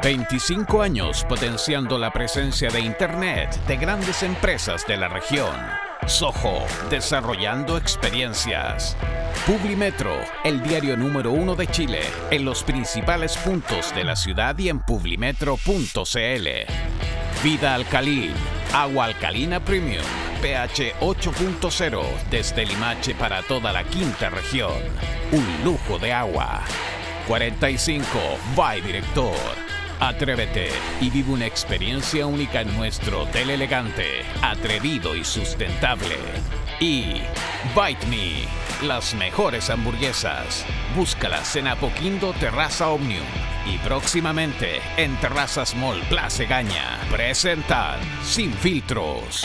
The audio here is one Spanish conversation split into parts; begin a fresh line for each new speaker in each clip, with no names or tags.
25 años potenciando la presencia de Internet de grandes empresas de la región. Soho, desarrollando experiencias. Publimetro, el diario número 1 de Chile, en los principales puntos de la ciudad y en publimetro.cl. Vida Alcalin, agua alcalina premium, pH 8.0, desde Limache para toda la quinta región. Un lujo de agua. 45, by Director. Atrévete y vive una experiencia única en nuestro hotel elegante, atrevido y sustentable. Y Bite Me, las mejores hamburguesas. Búscalas en Apoquindo Terraza Omnium y próximamente en Terrazas Mall Plaza Egaña. Presentan Sin Filtros.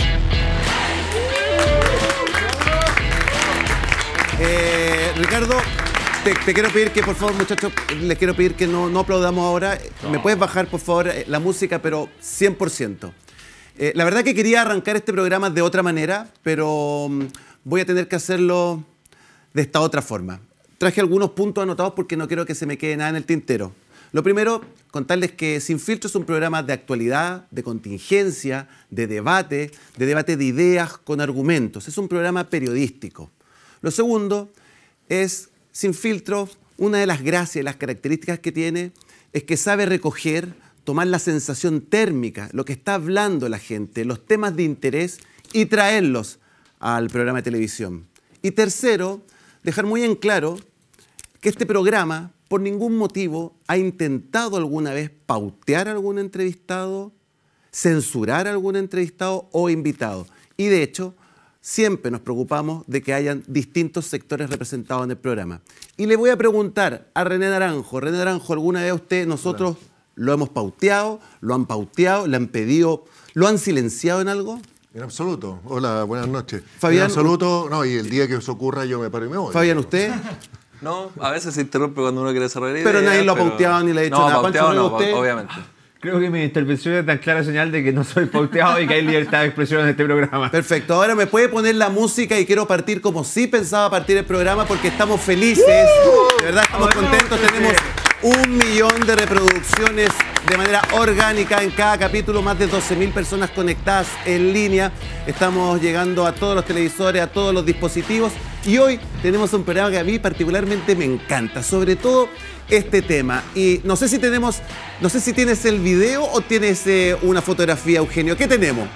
Ricardo, te quiero pedir que, por favor, muchachos, les quiero pedir que no aplaudamos ahora. No. ¿Me puedes bajar, por favor, la música, pero 100%? La verdad que quería arrancar este programa de otra manera, pero voy a tener que hacerlo de esta otra forma. Traje algunos puntos anotados porque no quiero que se me quede nada en el tintero. Lo primero, contarles que Sin Filtro es un programa de actualidad, de contingencia, de debate de ideas con argumentos. Es un programa periodístico. Lo segundo es, Sin Filtro, una de las gracias y las características que tiene es que sabe recoger, tomar la sensación térmica, lo que está hablando la gente, los temas de interés y traerlos al programa de televisión. Y tercero, dejar muy en claro que este programa, por ningún motivo, ha intentado alguna vez pautear a algún entrevistado, censurar a algún entrevistado o invitado. Y de hecho, siempre nos preocupamos de que hayan distintos sectores representados en el programa. Y le voy a preguntar a René Naranjo. René Naranjo, ¿alguna vez usted, nosotros lo hemos pauteado, lo han pauteado, le han pedido, lo han silenciado en algo?
En absoluto. Hola, buenas noches.
Fabián,
en absoluto, no, y el día que eso ocurra yo me paro y me voy.
Fabián, ¿usted?
No, a veces se interrumpe cuando uno quiere desarrollar ideas.
Pero nadie lo ha pauteado ni le ha dicho nada.
No, pauteado no,
usted?
obviamente.
Creo que mi intervención es tan clara señal de que no soy pauteado y que hay libertad de expresión en este programa.
Perfecto. Ahora me puede poner la música y quiero partir como sí pensaba partir el programa porque estamos felices. De verdad estamos contentos. Tenemos 1 millón de reproducciones de manera orgánica en cada capítulo, más de 12.000 personas conectadas en línea. Estamos llegando a todos los televisores, a todos los dispositivos. Y hoy tenemos un programa que a mí particularmente me encanta, sobre todo este tema. Y no sé si tienes el video o tienes una fotografía, Eugenio. ¿Qué tenemos?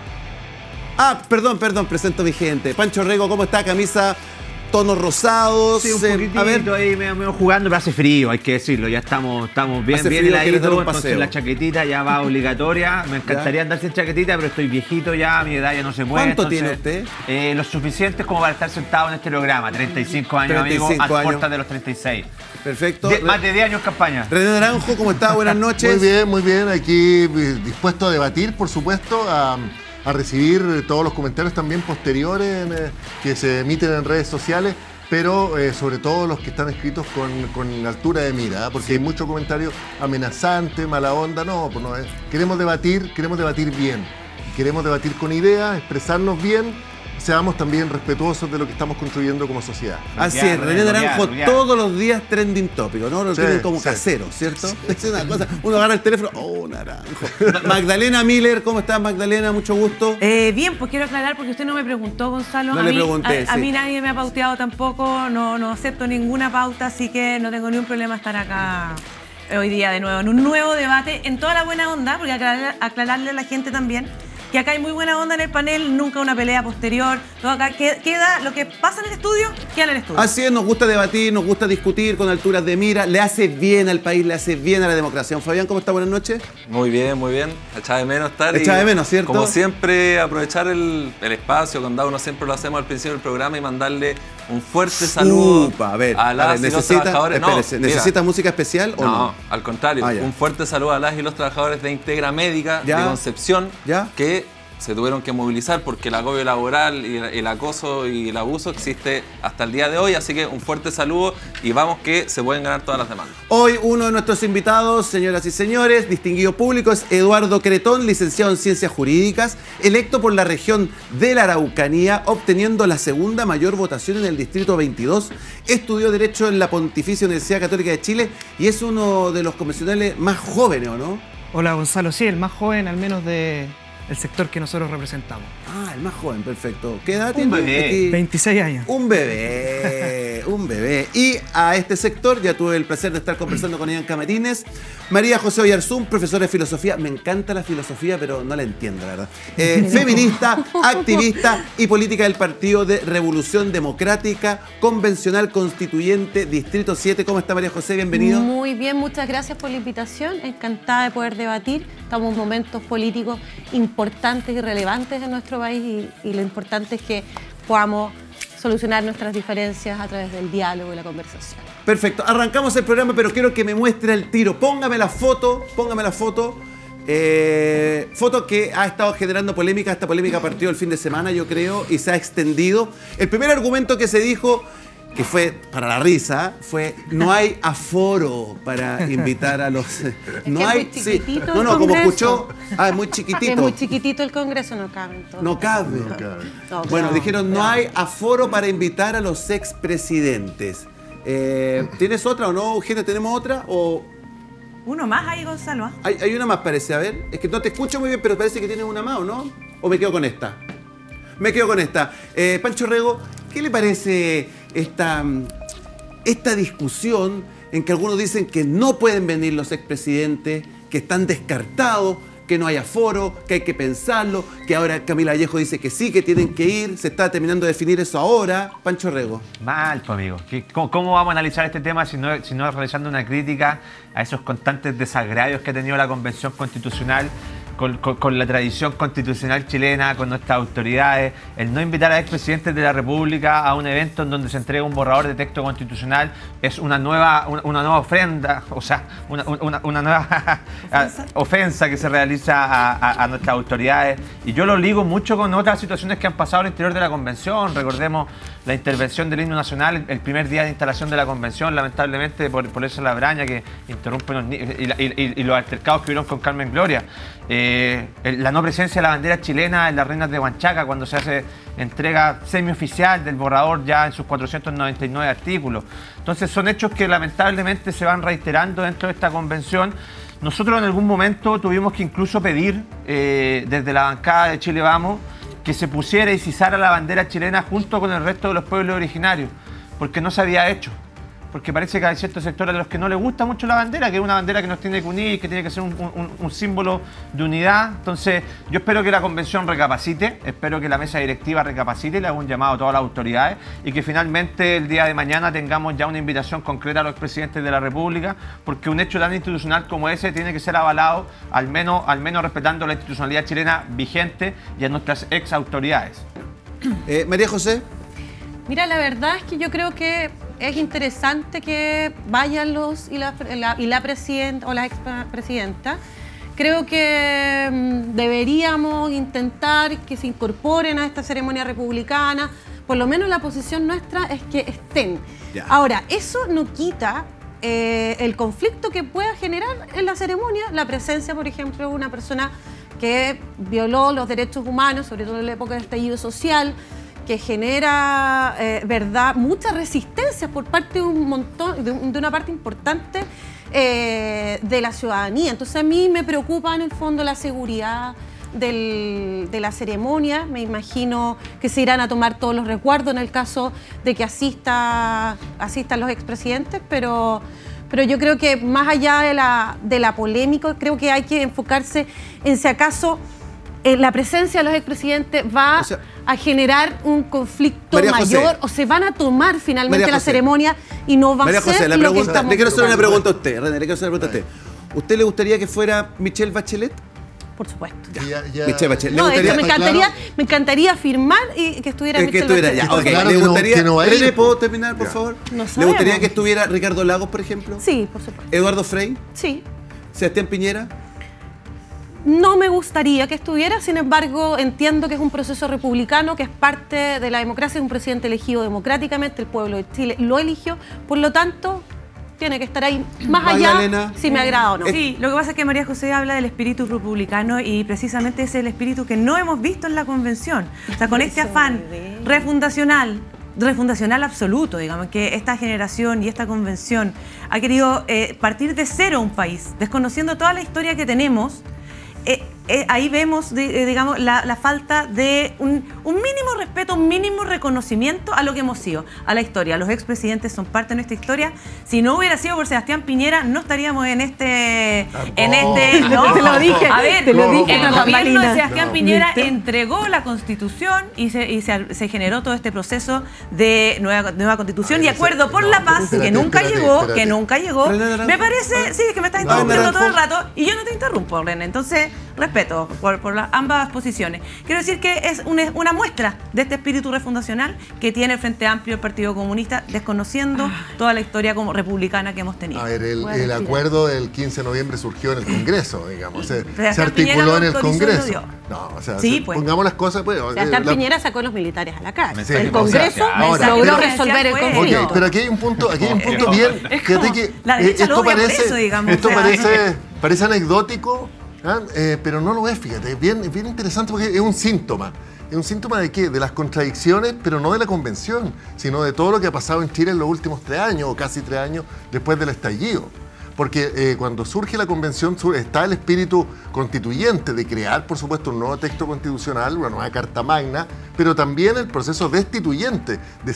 Ah, perdón, presento a mi gente. Pancho Rego, ¿cómo está? Camisa, tonos rosados.
Sí, un poquitito
a ver,
ahí medio jugando, pero hace frío, hay que decirlo. Ya estamos bien heladitos, entonces la chaquetita ya va obligatoria. Me encantaría andar sin chaquetita, pero estoy viejito ya, mi edad ya no se mueve.
¿Cuánto tiene usted?
Lo suficiente como para estar sentado en este programa. 35 años,
35
amigo, a
años.
puertas de los 36.
Perfecto.
Más de 10 años campaña.
René Naranjo, ¿cómo está? Buenas noches.
Muy bien. Aquí dispuesto a debatir, por supuesto, a recibir todos los comentarios también posteriores que se emiten en redes sociales, pero sobre todo los que están escritos con altura de mira, porque hay mucho comentario amenazante, mala onda. No, pues no es. Queremos debatir bien, queremos debatir con ideas, expresarnos bien. Seamos también respetuosos de lo que estamos construyendo como sociedad.
Así es, René Naranjo todos los días trending tópico, ¿no? Lo tienen como casero, ¿cierto? Sí. Es una cosa, uno agarra el teléfono, ¡oh, Naranjo! Magdalena Miller, ¿cómo estás, Magdalena? Mucho gusto.
Bien, pues quiero aclarar porque usted no me preguntó, Gonzalo.
No le pregunté,
a mí nadie me ha pauteado tampoco, no acepto ninguna pauta, así que no tengo ningún problema estar acá hoy día de nuevo, en un nuevo debate, en toda la buena onda, porque aclararle a la gente también que acá hay muy buena onda en el panel, nunca una pelea posterior, todo acá queda lo que pasa en el estudio, queda en el estudio.
Así es, nos gusta debatir, nos gusta discutir con alturas de mira, le hace bien al país, le hace bien a la democracia. Fabián, ¿cómo está? Buenas noches.
Muy bien. Echaba de menos estar.
Echaba de menos, ¿cierto?
Como siempre, aprovechar el espacio, cuando uno siempre lo hacemos al principio del programa y mandarle un fuerte saludo a las y los trabajadores.
Espérese, ¿necesita música especial o no?
No, al contrario, un fuerte saludo a las y los trabajadores de Integra Médica de Concepción, que se tuvieron que movilizar porque el agobio laboral y el acoso y el abuso existe hasta el día de hoy, así que un fuerte saludo y vamos que se pueden ganar todas las demandas.
Hoy uno de nuestros invitados, señoras y señores, distinguido público, es Eduardo Cretón, licenciado en Ciencias Jurídicas, electo por la región de la Araucanía, obteniendo la segunda mayor votación en el Distrito 22, estudió Derecho en la Pontificia Universidad Católica de Chile y es uno de los convencionales más jóvenes, ¿o no?
Hola, Gonzalo. Sí, el más joven, al menos del sector que nosotros representamos.
Ah, el más joven, perfecto. ¿Qué edad tiene?
Un bebé. 26 años.
Un bebé, un bebé. Y a este sector ya tuve el placer de estar conversando con Ian Camarines. María José Oyarzún, profesora de filosofía. Me encanta la filosofía, pero no la entiendo, la verdad. Feminista, activista y política del Partido de Revolución Democrática, convencional constituyente, Distrito 7. ¿Cómo está, María José? Bienvenido.
Muy bien, muchas gracias por la invitación. Encantada de poder debatir. Estamos en momentos políticos importantes y relevantes en nuestro país y lo importante es que podamos solucionar nuestras diferencias a través del diálogo y la conversación.
Perfecto, arrancamos el programa, pero quiero que me muestre el tiro. Póngame la foto. Foto que ha estado generando polémica. Esta polémica partió el fin de semana, yo creo, y se ha extendido. El primer argumento que se dijo, que fue para la risa, fue: no hay aforo para invitar a los...
No hay... Sí.
No, como escuchó... Ah, es muy chiquitito.
Es muy chiquitito el Congreso, no cabe en todo.
No cabe. Bueno, dijeron: no hay aforo para invitar a los expresidentes. ¿Tienes otra o no, Eugenia? ¿Tenemos otra? O...
Uno más ahí, Gonzalo.
Hay una más, parece. A ver, es que no te escucho muy bien, pero parece que tienes una más, ¿o no? ¿O me quedo con esta? Me quedo con esta. Pancho Rego, ¿qué le parece esta discusión en que algunos dicen que no pueden venir los expresidentes, que están descartados, que no hay aforo, que hay que pensarlo, que ahora Camila Vallejo dice que sí, que tienen que ir? Se está terminando de definir eso ahora. Pancho Rego.
Mal, pues, amigo. ¿Cómo vamos a analizar este tema si no realizando una crítica a esos constantes desagravios que ha tenido la Convención Constitucional con la tradición constitucional chilena, con nuestras autoridades? El no invitar a expresidentes de la República a un evento en donde se entrega un borrador de texto constitucional es una nueva ofrenda, o sea, una nueva ofensa que se realiza a nuestras autoridades. Y yo lo ligo mucho con otras situaciones que han pasado al interior de la Convención. Recordemos la intervención del himno nacional el primer día de instalación de la Convención, lamentablemente por esa labraña que interrumpe y los altercados que hubieron con Carmen Gloria. La no presencia de la bandera chilena en las Reinas de Huanchaca cuando se hace entrega semioficial del borrador ya en sus 499 artículos. Entonces son hechos que lamentablemente se van reiterando dentro de esta convención. Nosotros en algún momento tuvimos que incluso pedir desde la bancada de Chile Vamos que se pusiera y se izara la bandera chilena junto con el resto de los pueblos originarios, porque no se había hecho. Porque parece que hay ciertos sectores a los que no les gusta mucho la bandera, que es una bandera que nos tiene que unir, que tiene que ser un símbolo de unidad. Entonces, yo espero que la convención recapacite, espero que la mesa directiva recapacite, le haga un llamado a todas las autoridades y que finalmente el día de mañana tengamos ya una invitación concreta a los expresidentes de la República, porque un hecho tan institucional como ese tiene que ser avalado, al menos respetando la institucionalidad chilena vigente y a nuestras ex autoridades.
María José.
Mira, la verdad es que yo creo que es interesante que vayan los y la presidenta o la expresidenta. Creo que deberíamos intentar que se incorporen a esta ceremonia republicana. Por lo menos la posición nuestra es que estén. Ya. Ahora, eso no quita el conflicto que pueda generar en la ceremonia la presencia, por ejemplo, de una persona que violó los derechos humanos, sobre todo en la época del estallido social, que genera, muchas resistencias por parte de de una parte importante de la ciudadanía. Entonces a mí me preocupa en el fondo la seguridad de la ceremonia. Me imagino que se irán a tomar todos los resguardos en el caso de que asistan los expresidentes, pero yo creo que más allá de la polémica, creo que hay que enfocarse en si acaso la presencia de los expresidentes va a generar un conflicto mayor o se van a tomar finalmente la ceremonia y no va a ser lo que estamos
Le quiero hacer una pregunta a usted, René, ¿Usted le gustaría que fuera Michelle Bachelet?
Por supuesto.
Michelle Bachelet.
No, me encantaría firmar y que estuviera Michelle Bachelet.
Okay. ¿Le gustaría, René, ¿puedo terminar, por favor? No ¿Le gustaría que estuviera Ricardo Lagos, por ejemplo?
Sí, por supuesto.
¿Eduardo Frei?
Sí.
¿Sebastián Piñera?
No me gustaría que estuviera, sin embargo, entiendo que es un proceso republicano, que es parte de la democracia, es un presidente elegido democráticamente, el pueblo de Chile lo eligió, por lo tanto, tiene que estar ahí, más allá si me agrada o no.
Sí, lo que pasa es que María José habla del espíritu republicano y precisamente ese es el espíritu que no hemos visto en la convención. O sea, con este afán refundacional refundacional absoluto, digamos, que esta generación y esta convención ha querido partir de cero un país, desconociendo toda la historia que tenemos. Ahí vemos, digamos, la falta de un mínimo respeto, un mínimo reconocimiento a lo que hemos sido, a la historia. Los expresidentes son parte de nuestra historia. Si no hubiera sido por Sebastián Piñera, no estaríamos en este... No, te lo dije. A ver, el gobierno de Sebastián Piñera entregó la Constitución y se generó todo este proceso de nueva Constitución y acuerdo por la paz, que nunca llegó. Me parece, sí, es que me estás interrumpiendo todo el rato y yo no te interrumpo, René. Entonces, respeto por ambas posiciones. Quiero decir que es una muestra de este espíritu refundacional que tiene el Frente Amplio, el Partido Comunista, desconociendo toda la historia como republicana que hemos tenido.
A ver, el acuerdo del 15 de noviembre surgió en el Congreso, digamos, se articuló en el Congreso. No, o sea,
sí, pues.
Pongamos las cosas. Pues,
Piñera sacó a los militares a la calle.
Sí,
el Congreso logró resolver el conflicto.
Okay, pero aquí hay un punto bien. Fíjate que esto parece anecdótico. Pero no lo es, fíjate, es bien interesante porque es un síntoma. ¿Es un síntoma de qué? De las contradicciones, pero no de la convención, sino de todo lo que ha pasado en Chile en los últimos 3 años o casi 3 años después del estallido. Porque cuando surge la convención está el espíritu constituyente de crear, por supuesto, un nuevo texto constitucional, una nueva carta magna, pero también el proceso destituyente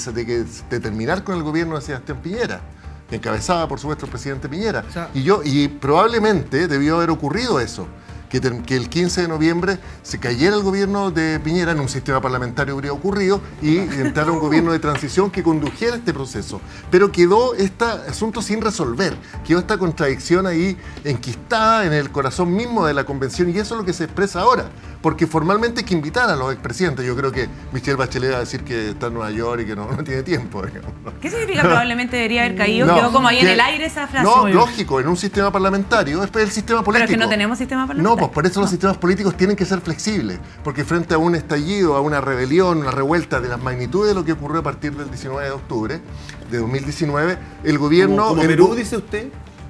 de terminar con el gobierno de Sebastián Piñera, que encabezaba, por supuesto, el presidente Piñera. O sea, y probablemente debió haber ocurrido eso, que el 15 de noviembre se cayera el gobierno de Piñera, en un sistema parlamentario habría ocurrido, y entrara un gobierno de transición que condujera este proceso. Pero quedó este asunto sin resolver, quedó esta contradicción ahí enquistada en el corazón mismo de la convención, y eso es lo que se expresa ahora. Porque formalmente hay que invitar a los expresidentes. Yo creo que Michelle Bachelet va a decir que está en Nueva York y que no tiene tiempo. Digamos.
¿Qué significa probablemente debería haber caído? Quedó como ahí en el aire esa frase.
No, lógico, en un sistema parlamentario, es el sistema político.
Pero es que no tenemos sistema parlamentario.
No, pues por eso los sistemas políticos tienen que ser flexibles. Porque frente a un estallido, a una rebelión, una revuelta de las magnitudes de lo que ocurrió a partir del 19 de octubre de 2019, el gobierno...
¿Como Perú, dice usted?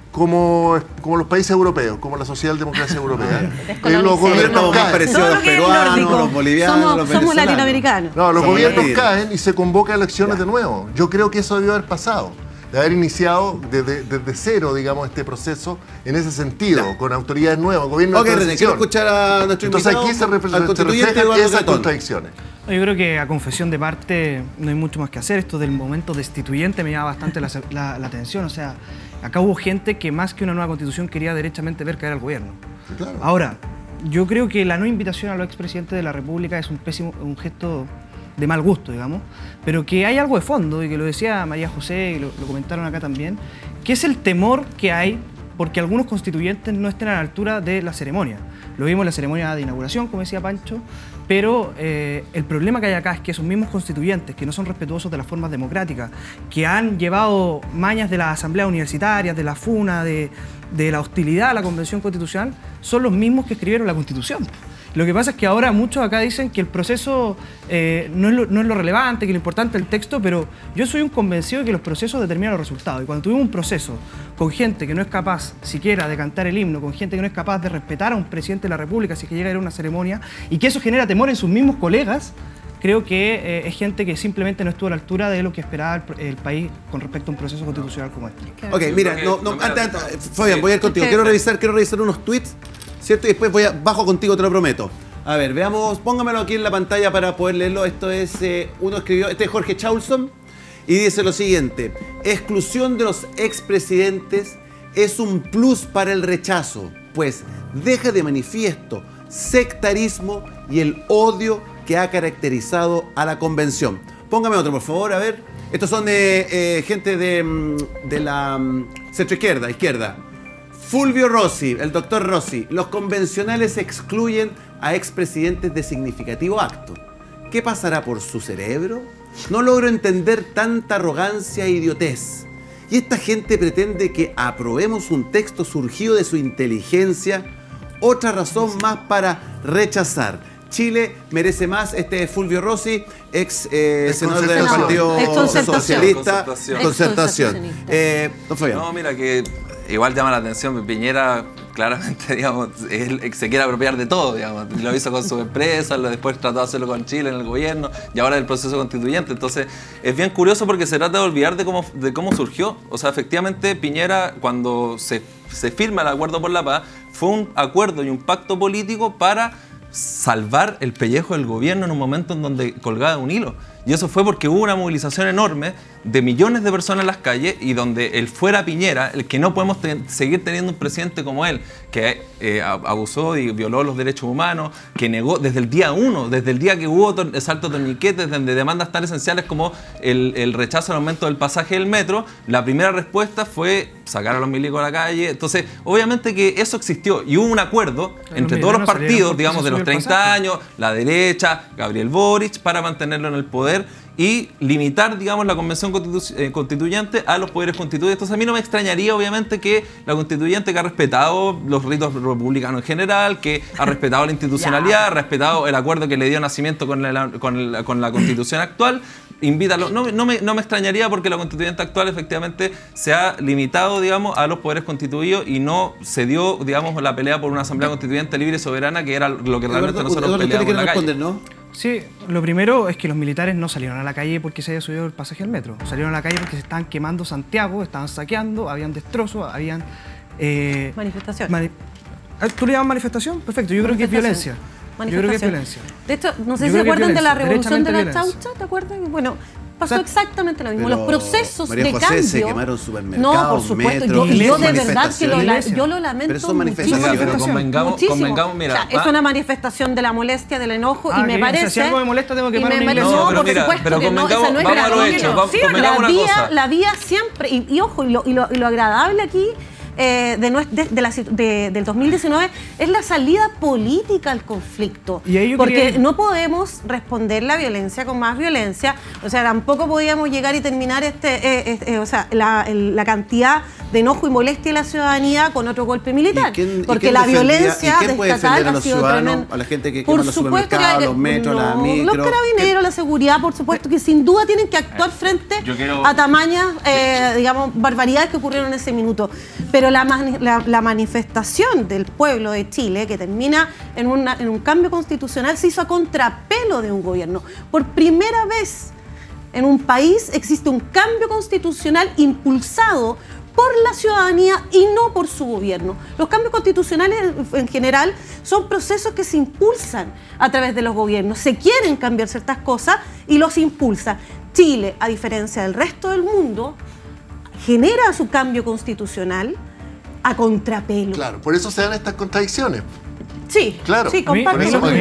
Como los países europeos, como la socialdemocracia europea.
Los gobiernos más parecidos a los peruanos, los bolivianos, los venezolanos.
Somos latinoamericanos.
No, los gobiernos caen y se convoca elecciones de nuevo. Yo creo que eso debió haber pasado, de haber iniciado desde cero, digamos, este proceso en ese sentido, con autoridades nuevas, gobierno de transición.
Quiero escuchar a nuestro invitado.
Entonces aquí se reflejan esas contradicciones.
Yo creo que a confesión de parte no hay mucho más que hacer. Esto del momento destituyente me llama bastante la atención. O sea, acá hubo gente que más que una nueva constitución quería derechamente ver caer al gobierno. Claro. Ahora, yo creo que la no invitación a los expresidentes de la República es un gesto de mal gusto, digamos, pero que hay algo de fondo, y que lo decía María José y lo comentaron acá también, que es el temor que hay porque algunos constituyentes no estén a la altura de la ceremonia. Lo vimos en la ceremonia de inauguración, como decía Pancho, pero el problema que hay acá es que esos mismos constituyentes, que no son respetuosos de las formas democráticas, que han llevado mañas de las asambleas universitarias, de la FUNA, de la hostilidad a la Convención Constitucional, son los mismos que escribieron la Constitución. Lo que pasa es que ahora muchos acá dicen que el proceso no es lo relevante, que lo importante es el texto, pero yo soy un convencido de que los procesos determinan los resultados. Y cuando tuvimos un proceso con gente que no es capaz siquiera de cantar el himno, con gente que no es capaz de respetar a un presidente de la República si es que llega a ir a una ceremonia, y que eso genera temor en sus mismos colegas, creo que es gente que simplemente no estuvo a la altura de lo que esperaba el país con respecto a un proceso constitucional como este.
Ok, mira, Fabián, voy a ir contigo. Quiero revisar unos tweets, ¿cierto? Y después bajo contigo, te lo prometo. A ver, veamos, póngamelo aquí en la pantalla para poder leerlo. Esto es, uno escribió, este es Jorge Chaulson, y dice lo siguiente: exclusión de los expresidentes es un plus para el rechazo, pues deja de manifiesto sectarismo y el odio que ha caracterizado a la convención. Póngame otro, por favor, a ver. Estos son gente de la centro-izquierda. Fulvio Rossi, el doctor Rossi. Los convencionales excluyen a expresidentes de significativo acto. ¿Qué pasará por su cerebro? No logro entender tanta arrogancia e idiotez. Y esta gente pretende que aprobemos un texto surgido de su inteligencia. Otra razón más para rechazar. Chile merece más. Este es Fulvio Rossi, ex senador del Partido Socialista. Concertación.
No, mira, que igual llama la atención. Piñera claramente, digamos, él se quiere apropiar de todo, digamos. Lo hizo con sus empresas, después trató de hacerlo con Chile en el gobierno y ahora el proceso constituyente. Entonces, es bien curioso porque se trata de olvidar de cómo surgió. O sea, efectivamente, Piñera, cuando se firma el acuerdo por la paz, fue un acuerdo y un pacto político para salvar el pellejo del gobierno en un momento en donde colgaba un hilo. Y eso fue porque hubo una movilización enorme de millones de personas en las calles y donde él fuera Piñera, el que no podemos seguir teniendo un presidente como él, que abusó y violó los derechos humanos, que negó desde el día 1, desde el día que hubo salto torniquetes, desde demandas tan esenciales como el rechazo al aumento del pasaje del metro. La primera respuesta fue sacar a los milicos a la calle. Entonces, obviamente que eso existió y hubo un acuerdo entre todos los partidos, digamos, de los 30 años, la derecha, Gabriel Boric, para mantenerlo en el poder y limitar, digamos, la convención constituyente a los poderes constituyentes. Entonces a mí no me extrañaría, obviamente, que la constituyente, que ha respetado los ritos republicanos en general, que ha respetado la institucionalidad, ha respetado el acuerdo que le dio nacimiento con la constitución actual, invítalo. No me extrañaría porque la constituyente actual efectivamente se ha limitado, digamos, a los poderes constituidos y no se dio, digamos, la pelea por una asamblea constituyente libre y soberana, que era lo que realmente nosotros peleábamos en la calle.
¿No? Sí, lo primero es que los militares no salieron a la calle porque se haya subido el pasaje al metro. Salieron a la calle porque se estaban quemando Santiago, estaban saqueando, habían destrozos, habían...
manifestación.
¿Tú le llamas manifestación? Perfecto, yo creo que es violencia. Yo creo que es violencia.
De hecho, no sé si se acuerdan de la revolución de la Chaucha, ¿te acuerdas? Bueno, pasó exactamente lo mismo. Los procesos
María
de
José,
cambio...
se quemaron supermercados,
no, por supuesto,
metros,
yo de verdad que yo lo lamento
pero son manifestaciones.
muchísimo.
Mira,
o sea, es una manifestación de la molestia, del enojo y me parece...
Si algo me molesta tengo que quemar una iglesia.
No, por supuesto que no, esa no es la vía. La vía siempre, y ojo, y lo agradable aquí del 2019 es la salida política al conflicto, porque no podemos responder la violencia con más violencia. O sea, tampoco podíamos llegar y terminar la cantidad de enojo y molestia de la ciudadanía con otro golpe militar, porque la violencia estatal ha sido tremenda.
A la gente que quema los supermercados, los metros, las micros,
los carabineros, la seguridad, por supuesto que sin duda tienen que actuar frente a tamañas, digamos, barbaridades que ocurrieron en ese minuto. Pero la manifestación del pueblo de Chile, que termina en un cambio constitucional, se hizo a contrapelo de un gobierno. Por primera vez en un país existe un cambio constitucional impulsado por la ciudadanía y no por su gobierno. Los cambios constitucionales en general son procesos que se impulsan a través de los gobiernos. Se quieren cambiar ciertas cosas y los impulsa. Chile, a diferencia del resto del mundo, genera su cambio constitucional a contrapelo.
Claro, por eso se dan estas contradicciones.
Sí,
claro.
Sí, comparto.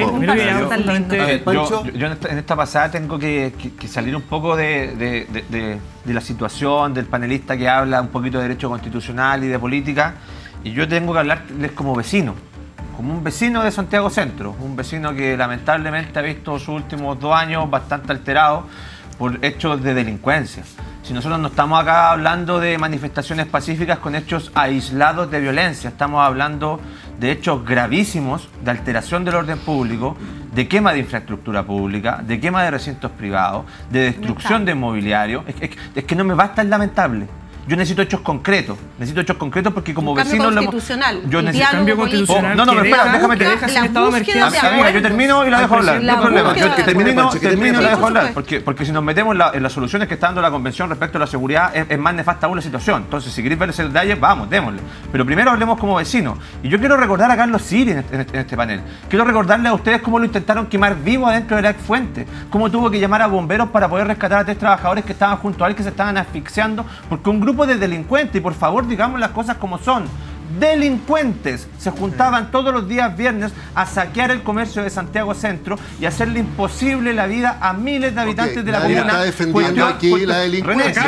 Yo en esta pasada tengo que salir un poco de la situación del panelista que habla un poquito de derecho constitucional y de política, y yo tengo que hablarles como vecino, como un vecino de Santiago Centro, un vecino que lamentablemente ha visto sus últimos 2 años bastante alterados por hechos de delincuencia. Si nosotros no estamos acá hablando de manifestaciones pacíficas con hechos aislados de violencia, estamos hablando de hechos gravísimos de alteración del orden público, de quema de infraestructura pública, de quema de recintos privados, de destrucción de mobiliario. Es que no me basta el lamentable. Yo necesito hechos concretos. Necesito hechos concretos porque como vecino...
Yo necesito
cambio constitucional.
No, pero espera, déjame
te deja sin estado de emergencia.
Yo termino y la dejo hablar. No hay problema. Yo termino y la dejo hablar. Porque si nos metemos en las soluciones que está dando la Convención respecto a la seguridad, es más nefasta aún la situación. Entonces, si queréis ver ese detalle, vamos, démosle. Pero primero hablemos como vecinos. Y yo quiero recordar a Carlos Siri en este panel. Quiero recordarle a ustedes cómo lo intentaron quemar vivo adentro de la fuente. Cómo tuvo que llamar a bomberos para poder rescatar a 3 trabajadores que estaban junto a él, que se estaban asfixiando, porque un grupo de delincuentes, y por favor digamos las cosas como son, delincuentes se juntaban todos los días viernes a saquear el comercio de Santiago Centro y hacerle imposible la vida a miles de habitantes de la comuna.
Está defendiendo aquí la delincuencia.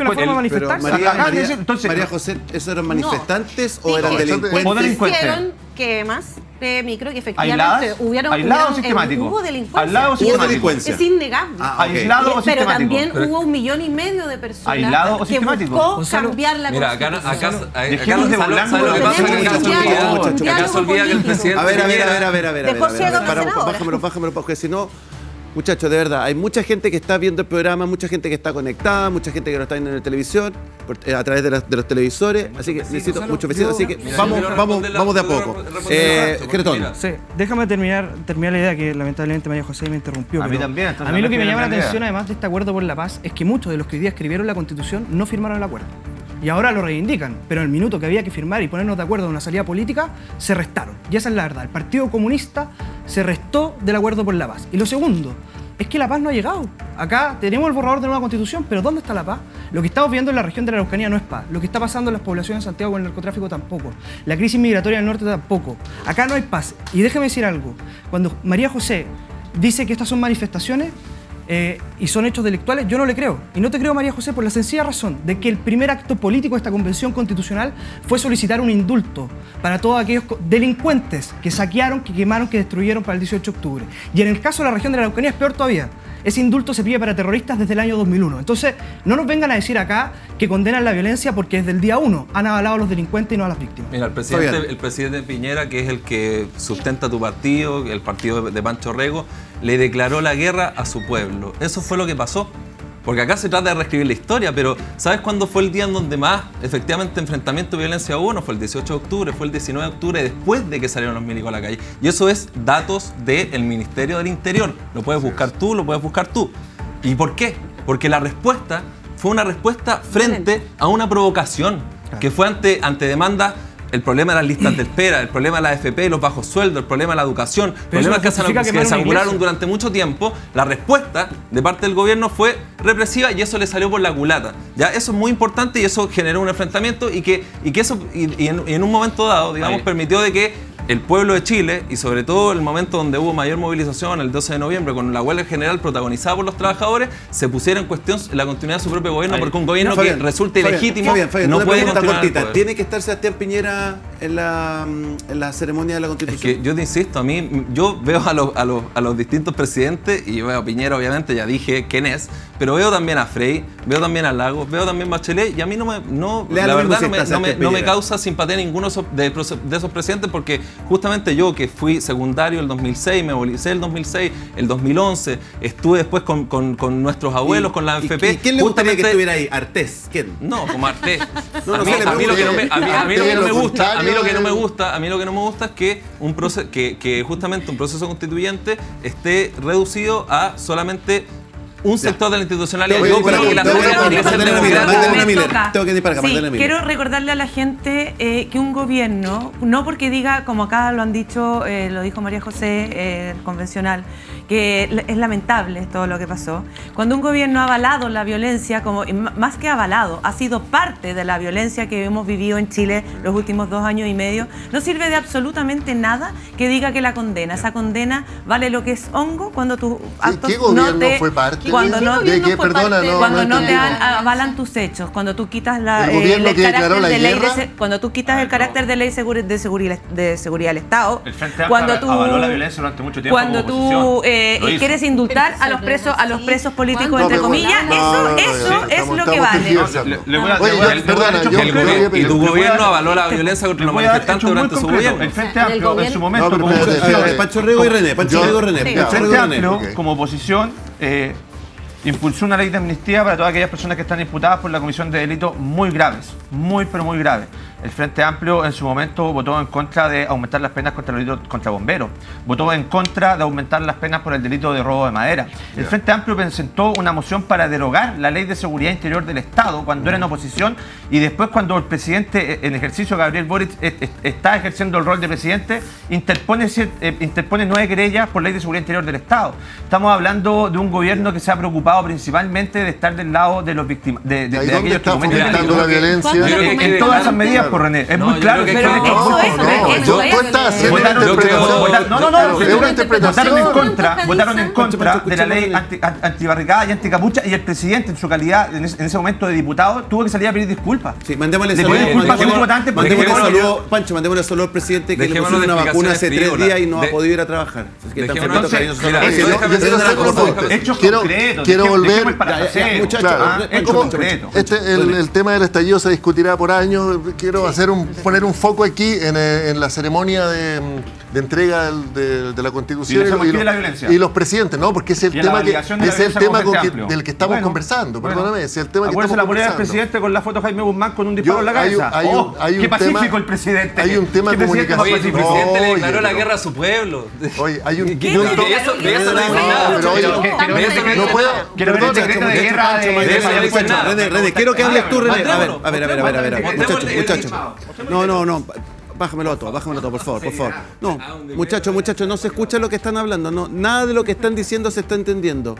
María José, ¿esos eran manifestantes o eran delincuentes?
Hicieron quemas de micro y efectivamente hubo delincuencia. Es innegable.
Aislado o
pero
sistemático.
También hubo 1,5 millones de personas
aislado o
que buscó cambiar la
Constitución.
Acá lo que pasa es que
acá se olvida que el presidente...
A ver, bájamelo, porque si no... Muchachos, de verdad, hay mucha gente que está viendo el programa, mucha gente que está conectada, mucha gente que lo está viendo en la televisión, a través de los televisores, así que necesito muchos vecinos, así que vamos de a poco. Cretón.
Sí, déjame terminar la idea que lamentablemente María José me interrumpió.
A mí también.
A mí lo que me llama la atención, además de este acuerdo por la paz, es que muchos de los que hoy día escribieron la Constitución no firmaron el acuerdo. Y ahora lo reivindican, pero en el minuto que había que firmar y ponernos de acuerdo en una salida política, se restaron. Y esa es la verdad. El Partido Comunista se restó del acuerdo por la paz. Y lo segundo, es que la paz no ha llegado. Acá tenemos el borrador de la nueva Constitución, pero ¿dónde está la paz? Lo que estamos viendo en la región de la Araucanía no es paz. Lo que está pasando en las poblaciones de Santiago con el narcotráfico tampoco. La crisis migratoria del norte tampoco. Acá no hay paz. Y déjeme decir algo. Cuando María José dice que estas son manifestaciones, y son hechos delictuales, yo no le creo. Y no te creo, María José, por la sencilla razón de que el primer acto político de esta convención constitucional fue solicitar un indulto para todos aquellos delincuentes que saquearon, que quemaron, que destruyeron para el 18 de octubre. Y en el caso de la región de la Araucanía es peor todavía. Ese indulto se pide para terroristas desde el año 2001. Entonces, no nos vengan a decir acá que condenan la violencia porque desde el día 1 han avalado a los delincuentes y no a las víctimas.
Mira, el presidente Piñera, que es el que sustenta tu partido, el partido de Pancho Rego, le declaró la guerra a su pueblo. Eso fue lo que pasó. Porque acá se trata de reescribir la historia, pero ¿sabes cuándo fue el día en donde más efectivamente enfrentamiento y violencia hubo? No fue el 18 de octubre, fue el 19 de octubre, después de que salieron los milicos a la calle. Y eso es datos del Ministerio del Interior. Lo puedes buscar tú, lo puedes buscar tú. ¿Y por qué? Porque la respuesta fue una respuesta frente a una provocación, que fue ante demanda. El problema de las listas de espera, el problema de la AFP, los bajos sueldos, el problema de la educación, problemas que se acumularon durante mucho tiempo. La respuesta de parte del gobierno fue represiva y eso le salió por la culata. ¿Ya? Eso es muy importante y eso generó un enfrentamiento y en un momento dado, digamos, permitió de que el pueblo de Chile, y sobre todo el momento donde hubo mayor movilización, el 12 de noviembre, con la huelga general protagonizada por los trabajadores, se pusiera en cuestión la continuidad de su propio gobierno, porque un gobierno que resulta ilegítimo no puede continuar.
¿Tiene que estar Sebastián Piñera en la ceremonia de la Constitución?
Es que yo te insisto, yo veo a los distintos presidentes, y veo a Piñera, obviamente, ya dije quién es, pero veo también a Frey, veo también a Lagos, veo también a Bachelet, y a mí la verdad no me causa simpatía ninguno de esos presidentes, porque justamente yo, que fui secundario el 2006, me movilicé el 2006, el 2011, estuve después con nuestros abuelos, con la AFP.
¿Y quién le gustaría que estuviera ahí? ¿Artés? ¿Quién?
No, como Artés. A mí lo que no me gusta es que justamente un proceso constituyente esté reducido a solamente un sector de la institucionalidad.
Yo creo que la sociedad tiene que ser democrática. Tengo que ir para acá,
quiero recordarle a la gente que un gobierno, no porque diga, como acá lo han dicho, lo dijo María José, el convencional, que es lamentable todo lo que pasó. Cuando un gobierno ha avalado la violencia, más que avalado, ha sido parte de la violencia que hemos vivido en Chile los últimos 2 años y medio, no sirve de absolutamente nada que diga que la condena. Esa condena vale lo que es hongo cuando tus actos
¿Qué gobierno fue parte?
Cuando no te avalan tus hechos, cuando tú quitas el carácter de ley de seguridad del Estado,
cuando tú avaló la violencia durante mucho tiempo,
cuando tú quieres indultar a los presos políticos, entre comillas, eso es lo que vale.
Y tu gobierno avaló la violencia contra los manifestantes durante su gobierno.
El Frente Amplio en su momento
Pancho Rego y René.
El Frente Amplio como oposición impulsó una ley de amnistía para todas aquellas personas que están imputadas por la comisión de delitos muy graves, pero muy graves. El Frente Amplio en su momento votó en contra de aumentar las penas contra el delito contra bomberos, votó en contra de aumentar las penas por el delito de robo de madera. El Frente Amplio presentó una moción para derogar la ley de seguridad interior del Estado cuando era en oposición, y después, cuando el presidente en ejercicio, Gabriel Boric, está ejerciendo el rol de presidente, interpone 9 querellas por ley de seguridad interior del Estado. Estamos hablando de un gobierno que se ha preocupado principalmente de estar del lado de los víctimas, de aquellos que cometen
la violencia.
En todas esas medidas, por René, es muy claro. Votaron en contra de la ley antibarricada y anticapucha, y el presidente, en su calidad en ese momento de diputado, tuvo que salir a pedir disculpas.
Sí, mandémosle saludos, Pancho, mandémosle saludos al presidente, que le pusieron una vacuna hace 3 días y no ha podido ir a trabajar.
Quiero volver. El tema del estallido se discutirá por años. Quiero poner un foco aquí en la ceremonia de de entrega de la Constitución
y
los presidentes, ¿no? Porque ese es el tema, del que estamos conversando, perdóname, ese es el tema que estamos conversando.
La moneda del presidente con la foto de Jaime Guzmán con un disparo en la cabeza. ¡Qué pacífico el presidente!
Hay un tema de comunicación.
Oye, el presidente le declaró la guerra a su pueblo.
Oye, hay un...
De eso no dice nada.
No puedo...
Quiero ver el decreto de guerra de...
René, quiero que hables tú, René. A ver, muchachos. No. Bájamelo a todo, por favor. No, muchachos, no se escucha lo que están hablando. No, nada de lo que están diciendo se está entendiendo.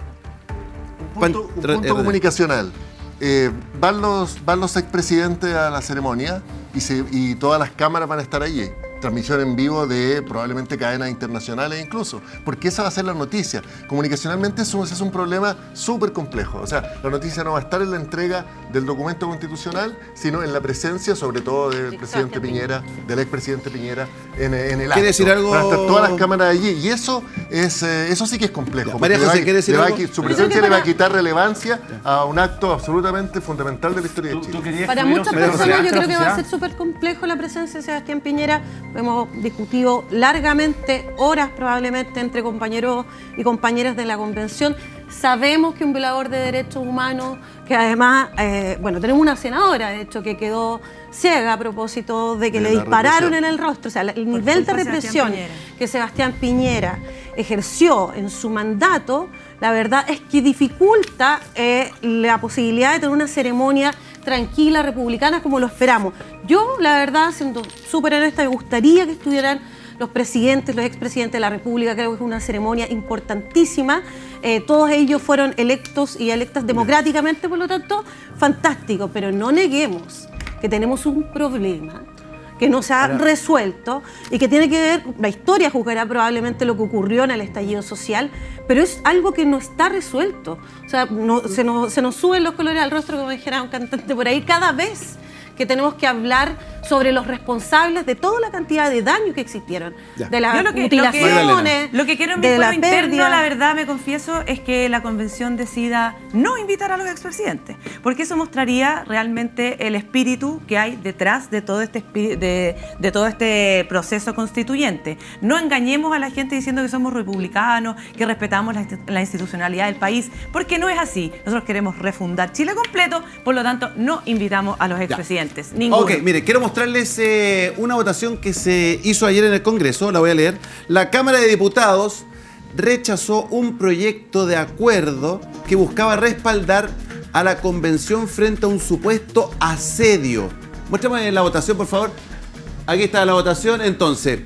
Un punto comunicacional. Van los expresidentes a la ceremonia y todas las cámaras van a estar allí. Transmisión en vivo de probablemente cadenas internacionales incluso, porque esa va a ser la noticia. Comunicacionalmente ese es un problema súper complejo. O sea, la noticia no va a estar en la entrega del documento constitucional, sino en la presencia, sobre todo del presidente Piñera, del expresidente Piñera, en el acto.
¿Quiere decir algo?
Van a estar todas las cámaras allí, y eso sí que es complejo.
María José, ¿quiere decir algo?
Su presencia le va a quitar relevancia a un acto absolutamente fundamental de la historia de Chile.
Para muchas personas yo creo que va a ser súper complejo la presencia de Sebastián Piñera. Hemos discutido largamente, horas probablemente, entre compañeros y compañeras de la convención. Sabemos que un violador de derechos humanos, que además, tenemos una senadora, de hecho, que quedó ciega a propósito de que le dispararon en el rostro. O sea, el nivel de represión que Sebastián Piñera ejerció en su mandato, la verdad es que dificulta la posibilidad de tener una ceremonia tranquila, republicana, como lo esperamos. Yo, la verdad, siendo súper honesta, me gustaría que estuvieran los presidentes, los expresidentes de la República. Creo que es una ceremonia importantísima. Todos ellos fueron electos y electas democráticamente, por lo tanto, fantástico. Pero no neguemos que tenemos un problema que no se ha resuelto y que tiene que ver, la historia juzgará probablemente lo que ocurrió en el estallido social, pero es algo que no está resuelto. O sea, se nos suben los colores al rostro, como dijera un cantante por ahí, cada vez que tenemos que hablar sobre los responsables de toda la cantidad de daños que existieron, de las mutilaciones,
lo que quiero en mi fuero interno, la verdad, me confieso, es que la convención decida no invitar a los expresidentes, porque eso mostraría realmente el espíritu que hay detrás de todo este proceso constituyente. No engañemos a la gente diciendo que somos republicanos, que respetamos la institucionalidad del país, porque no es así. Nosotros queremos refundar Chile completo, por lo tanto, no invitamos a los expresidentes. Ninguno.
Ok, mire, quiero mostrarles una votación que se hizo ayer en el Congreso, la voy a leer. La Cámara de Diputados rechazó un proyecto de acuerdo que buscaba respaldar a la convención frente a un supuesto asedio. Muéstrame la votación, por favor. Aquí está la votación. Entonces,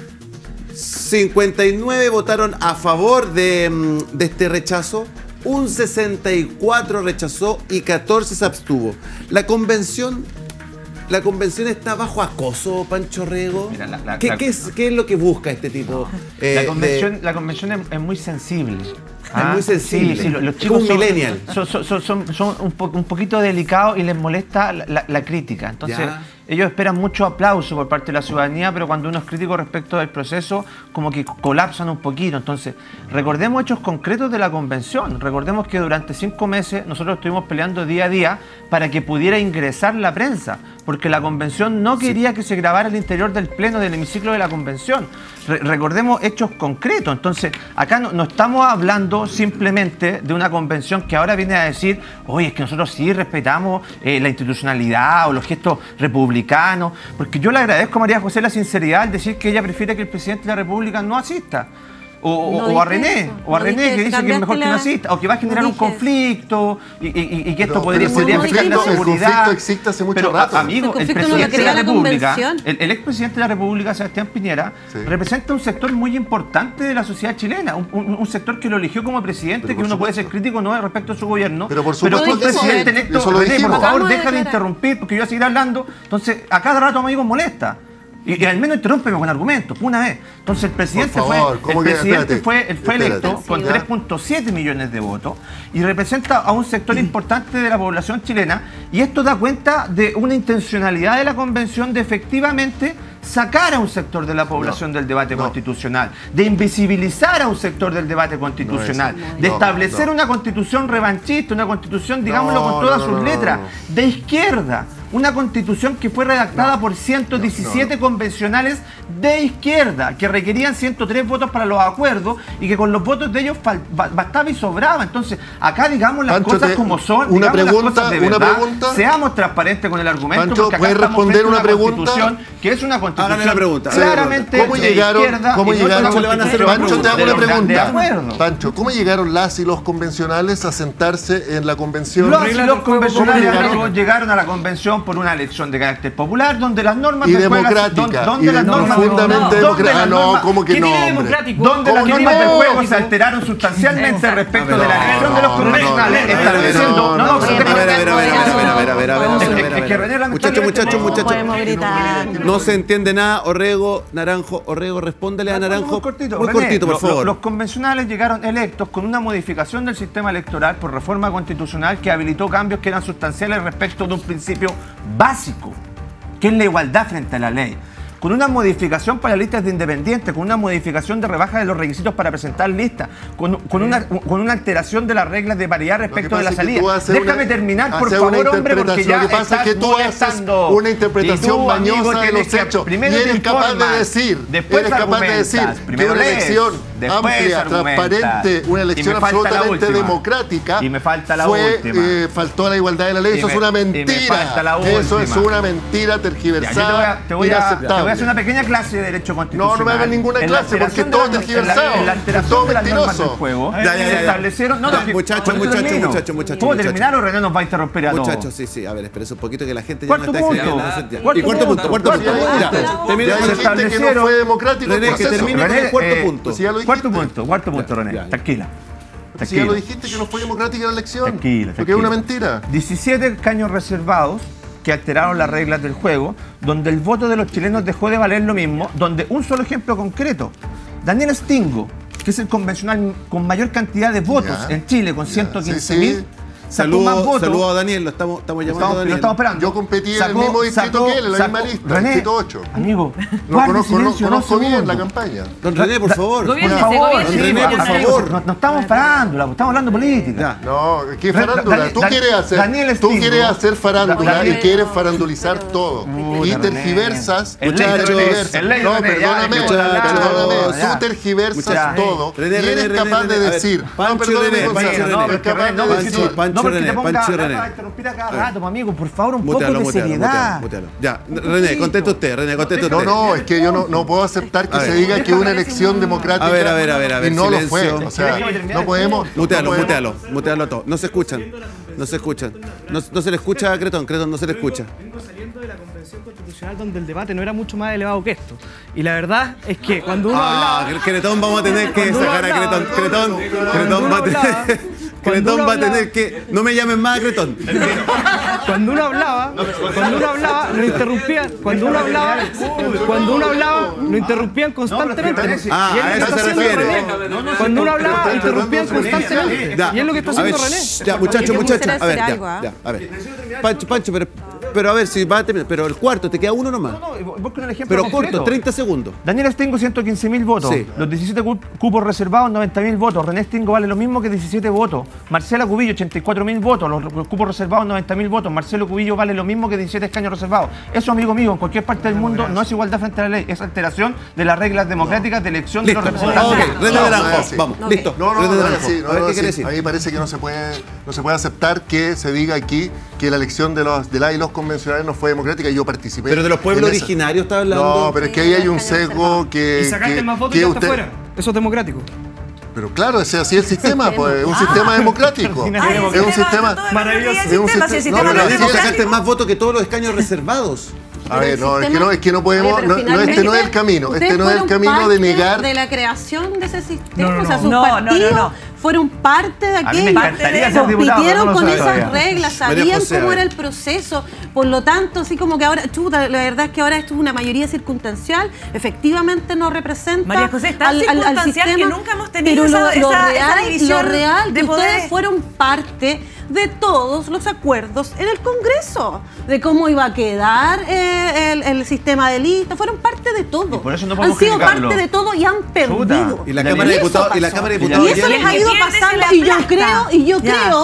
59 votaron a favor de este rechazo. Un 64 rechazó y 14 se abstuvo. La convención está bajo acoso, Pancho Rego. Mira, ¿Qué es lo que busca este tipo?
La convención es muy sensible.
Es muy sensible.
Sí, los chicos son un poquito delicados y les molesta la crítica. Entonces, ellos esperan mucho aplauso por parte de la ciudadanía, pero cuando uno es crítico respecto del proceso, como que colapsan un poquito. Entonces, recordemos hechos concretos de la convención. Recordemos que durante 5 meses nosotros estuvimos peleando día a día para que pudiera ingresar la prensa, porque la convención no quería que se grabara al interior del pleno, del hemiciclo de la convención. Recordemos hechos concretos. Entonces, acá no estamos hablando simplemente de una convención que ahora viene a decir, oye, es que nosotros sí respetamos la institucionalidad o los gestos republicanos, porque yo le agradezco a María José la sinceridad al decir que ella prefiere que el presidente de la República no asista. O a René, que dice que es mejor que no asista, o que va a generar un conflicto y que esto podría afectar la seguridad.
El conflicto existe hace mucho rato.
Amigo, el presidente de la República, el expresidente de la República, Sebastián Piñera, representa un sector muy importante de la sociedad chilena, un sector que lo eligió como presidente, que uno puede ser crítico no respecto a su gobierno, pero un presidente electo, René, por favor, deja de interrumpir, porque yo voy a seguir hablando, entonces a cada rato amigo molesta. Y al menos interrúmpeme con argumentos, una vez. Entonces el presidente fue electo con 3.7 millones de votos y representa a un sector importante de la población chilena, y esto da cuenta de una intencionalidad de la convención de efectivamente sacar a un sector de la población del debate constitucional, de invisibilizar a un sector del debate constitucional, de establecer una constitución revanchista, una constitución, digámoslo con todas sus letras, de izquierda. una constitución que fue redactada por 117 convencionales de izquierda, que requerían 103 votos para los acuerdos y que con los votos de ellos bastaba y sobraba. Entonces, acá digamos las cosas como son,
una pregunta,
las cosas de verdad, seamos transparentes con el argumento,
Pancho,
porque acá
¿puedes
estamos
responder
frente a
una pregunta?
Constitución que es una constitución
Háganle la pregunta.
claramente
¿Cómo llegaron? Pancho, te hago una pregunta. Pancho, ¿cómo llegaron las y los convencionales a sentarse en la convención?
Los convencionales llegaron a la convención por una elección de carácter popular, donde las normas
y
del
democrática,
juego,
y profundamente democrática. No, ¿cómo que no, hombre?
Donde las normas del juego se alteraron sustancialmente respecto de la elección de los convencionales, estableciendo...
Muchachos. No se entiende nada. Orrego, Naranjo, respóndele a Naranjo. Muy cortito, por favor.
Los convencionales llegaron electos con una modificación del sistema electoral por reforma constitucional que habilitó cambios que eran sustanciales respecto de un principio básico, que es la igualdad frente a la ley. Con una modificación para listas de independientes, con una modificación de rebaja de los requisitos para presentar listas, con una alteración de las reglas de paridad respecto de la salida. Déjame terminar, por favor, hombre, porque ya
lo que pasa es que tú haces una interpretación mañosa de los hechos.
Primero
y eres capaz de decir, que una elección amplia, transparente, una elección absolutamente democrática,
y me falta la última.
Faltó a la igualdad de la ley. Eso es una mentira. Eso es una mentira tergiversada, inaceptable.
Voy a hacer una pequeña clase de derecho constitucional.
No me hagan ninguna clase porque todo es tergiversado.
En la alteración de las normas del juego se establecieron...
Muchachos.
¿Puedo terminar o René nos va a interrumpir a todos?
Muchachos, sí. A ver, espérese un poquito que la gente
ya no está escribiendo.
Y cuarto punto.
Ya dijiste que no fue democrático.
René, que termine con el cuarto punto.
Cuarto punto, René. Tranquila.
Si ya lo dijiste que no fue democrática la elección.
Tranquila.
Porque es una mentira.
17 escaños reservados que alteraron las reglas del juego, donde el voto de los chilenos dejó de valer lo mismo, donde un solo ejemplo concreto, Daniel Stingo, que es el convencional con mayor cantidad de votos en Chile, con 115.000,
Saludos a Daniel, lo estamos llamando a Daniel.
Lo estamos esperando.
Yo competí en el mismo distrito que él, en la misma lista,
René,
distrito 8.
Amigo,
no conozco bien la campaña.
Don René, por favor.
Don René, por favor. No estamos farándula, estamos hablando política.
No, ¿qué farándula? Tú quieres hacer farándula y quieres farandulizar todo. Y tergiversas, muchachos. No, perdóname. Tú tergiversas todo y eres capaz de decir.
No, porque te ponga a interrumpir a cada rato, amigo. Por favor, un poco de seriedad.
Ya, René, conteste usted.
No, es que yo no puedo aceptar que se diga que una elección democrática
a ver,
y no lo fue. O sea, no podemos...
Mutealo todo. No se escuchan. No se le escucha a Cretón, no se le escucha.
Vengo saliendo de la Convención Constitucional donde el debate no era mucho más elevado que esto. Y la verdad es que cuando uno hablaba...
Cretón, vamos a tener que sacar a Cretón. Cretón va a tener que... No me llamen más a Cretón.
Cuando uno hablaba, lo interrumpían. Cuando uno hablaba, lo interrumpían constantemente.
A eso se refiere.
Cuando uno hablaba, interrumpían constantemente. Y es lo que está haciendo René.
Ya, muchachos. A ver, ya. A ver. Pancho, pero a ver si va a terminar. Pero el cuarto, te queda uno nomás.
Voy con el ejemplo
pero
concreto.
Corto, 30 segundos.
Daniel Stingo, 115.000 votos. Sí. Los 17 cupos reservados, 90.000 votos. René Stingo vale lo mismo que 17 votos. Marcela Cubillo, 84.000 votos. Los cupos reservados, 90.000 votos. Marcelo Cubillo vale lo mismo que 17 escaños reservados. Eso, amigo mío, en cualquier parte del mundo no es igualdad frente a la ley. Es alteración de las reglas democráticas de elección de los representantes.
René Naranjo, vamos. Listo.
A ver qué quiere decir. A mí me parece que no se puede aceptar que se diga aquí que la elección de la y los convencionales no fue democrática y yo participé.
Pero de los pueblos originarios está hablando.
No, pero es que ahí hay un sesgo que...
Y sacaste más votos y hasta afuera. Eso es democrático.
Pero claro, ese así es el sistema, pues, es un sistema democrático. Es un sistema
maravilloso.
No, sacaste más votos que todos los escaños reservados.
A ver, es que no podemos, este no es el camino. Este no es el camino de negar...
de la creación de ese sistema, o sea, sus partidos fueron parte de aquello, compitieron con esas reglas, sabían cómo era el proceso, por lo tanto, así como que ahora, la verdad es que ahora esto es una mayoría circunstancial, efectivamente no representa
María José, está al sistema, que nunca hemos tenido
esa
división
lo real,
de
que
poder.
ustedes fueron parte de todos los acuerdos en el Congreso, de cómo iba a quedar el sistema de lista, fueron parte de todo.
Y por eso no
han sido parte de todo y han perdido.
Y la Cámara de Diputados
y eso les ha ido pasando y yo creo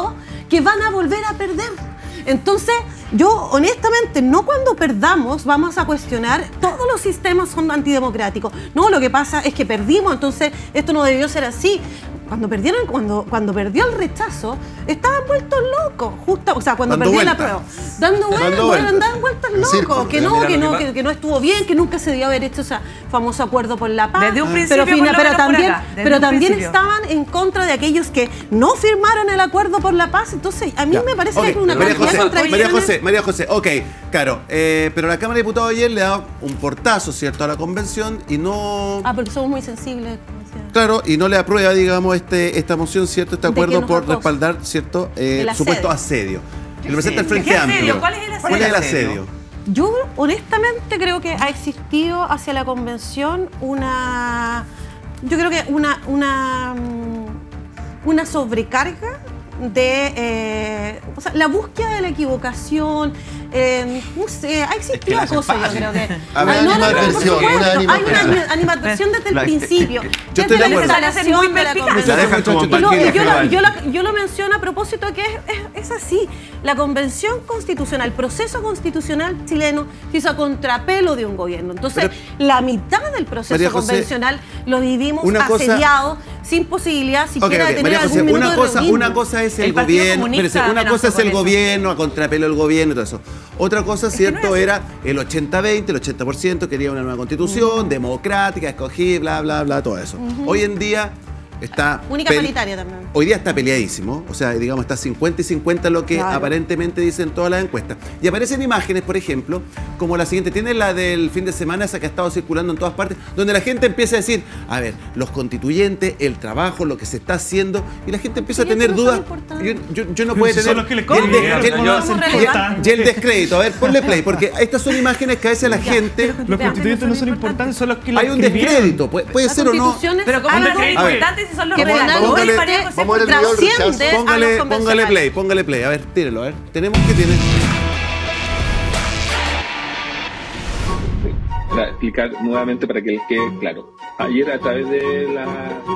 que van a volver a perder. Entonces, yo honestamente, no cuando perdamos vamos a cuestionar todos los sistemas son antidemocráticos. No, lo que pasa es que perdimos, entonces esto no debió ser así. Cuando perdió el rechazo, estaban vueltos locos, justo, o sea, cuando perdió la prueba. Dando vueltas, andaban vueltas locos, que no estuvo bien, que nunca se debió haber hecho ese famoso acuerdo por la paz.
Desde un principio,
pero también estaban en contra de aquellos que no firmaron el acuerdo por la paz. Entonces, a mí me parece que hay una cantidad de contradicciones.
María José, ok, claro, pero la Cámara de Diputados ayer le da un portazo, ¿cierto?, a la convención y no...
porque somos muy sensibles.
Claro, y no le aprueba, digamos, esta moción, ¿cierto?, este acuerdo por respaldar, ¿cierto?, supuesto asedio. Y lo presenta el Frente Amplio.
¿Cuál es el asedio?
¿Cuál es el asedio?
Yo honestamente creo que ha existido hacia la convención una sobrecarga de la búsqueda de la equivocación. No sé, ha existido cosas, yo creo que.
Hay una
animadversión desde el principio.
Yo estoy de acuerdo.
Yo lo menciono a propósito que es así. La convención constitucional, el proceso constitucional chileno se hizo a contrapelo de un gobierno. Entonces, la mitad del proceso convencional lo vivimos asediados, sin posibilidad siquiera de tener algún minuto de reunión.
Una cosa es el gobierno, una cosa es el gobierno, a contrapelo del gobierno y todo eso. Otra cosa, ¿cierto?, era el 80-20, el 80% quería una nueva constitución, democrática, escogida, bla, bla, bla, todo eso. Hoy en día está...
Única paritaria también.
Hoy día está peleadísimo, o sea, digamos, está 50 y 50 lo que aparentemente dicen todas las encuestas. Y aparecen imágenes, por ejemplo, como la siguiente. Tiene la del fin de semana, esa que ha estado circulando en todas partes, donde la gente empieza a decir, a ver, los constituyentes, el trabajo, lo que se está haciendo, y la gente empieza a tener dudas. Yo no puedo tener... Y el descrédito. A ver, ponle play, porque estas son imágenes que a veces la gente...
Los constituyentes no son importantes, son los que
hay un descrédito, puede ser o no.
Pero ¿cómo no son importantes si son los
redactores?
Póngale play. A ver, tírelo, a ver. Tenemos que tener...
Para explicar nuevamente para que les quede claro. Ayer a través de la...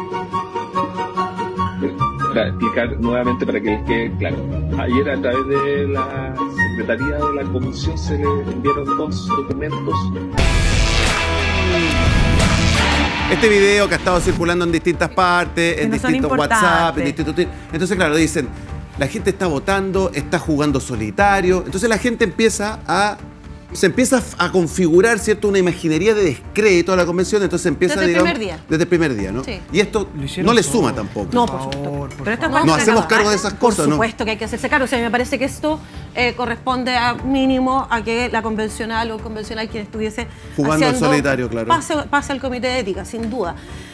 Para explicar nuevamente para que les quede claro. Ayer a través de la Secretaría de la Comisión se le enviaron 2 documentos.
Este video que ha estado circulando en distintas partes, en distintos WhatsApp, en distintos... Entonces, claro, dicen, la gente está votando, está jugando solitario. Entonces la gente se empieza a configurar, ¿cierto?, una imaginería de descrédito a la convención. Entonces empieza,
desde
el primer día, ¿no?
Sí.
Y esto no le suma tampoco.
No, por supuesto.
Pero
no hacemos cargo de esas cosas, ¿no?
Por supuesto que hay que hacerse cargo. O sea, me parece que esto corresponde a mínimo a que la convencional o el convencional quien estuviese
jugando en solitario, claro.
Pase al comité de ética, sin duda.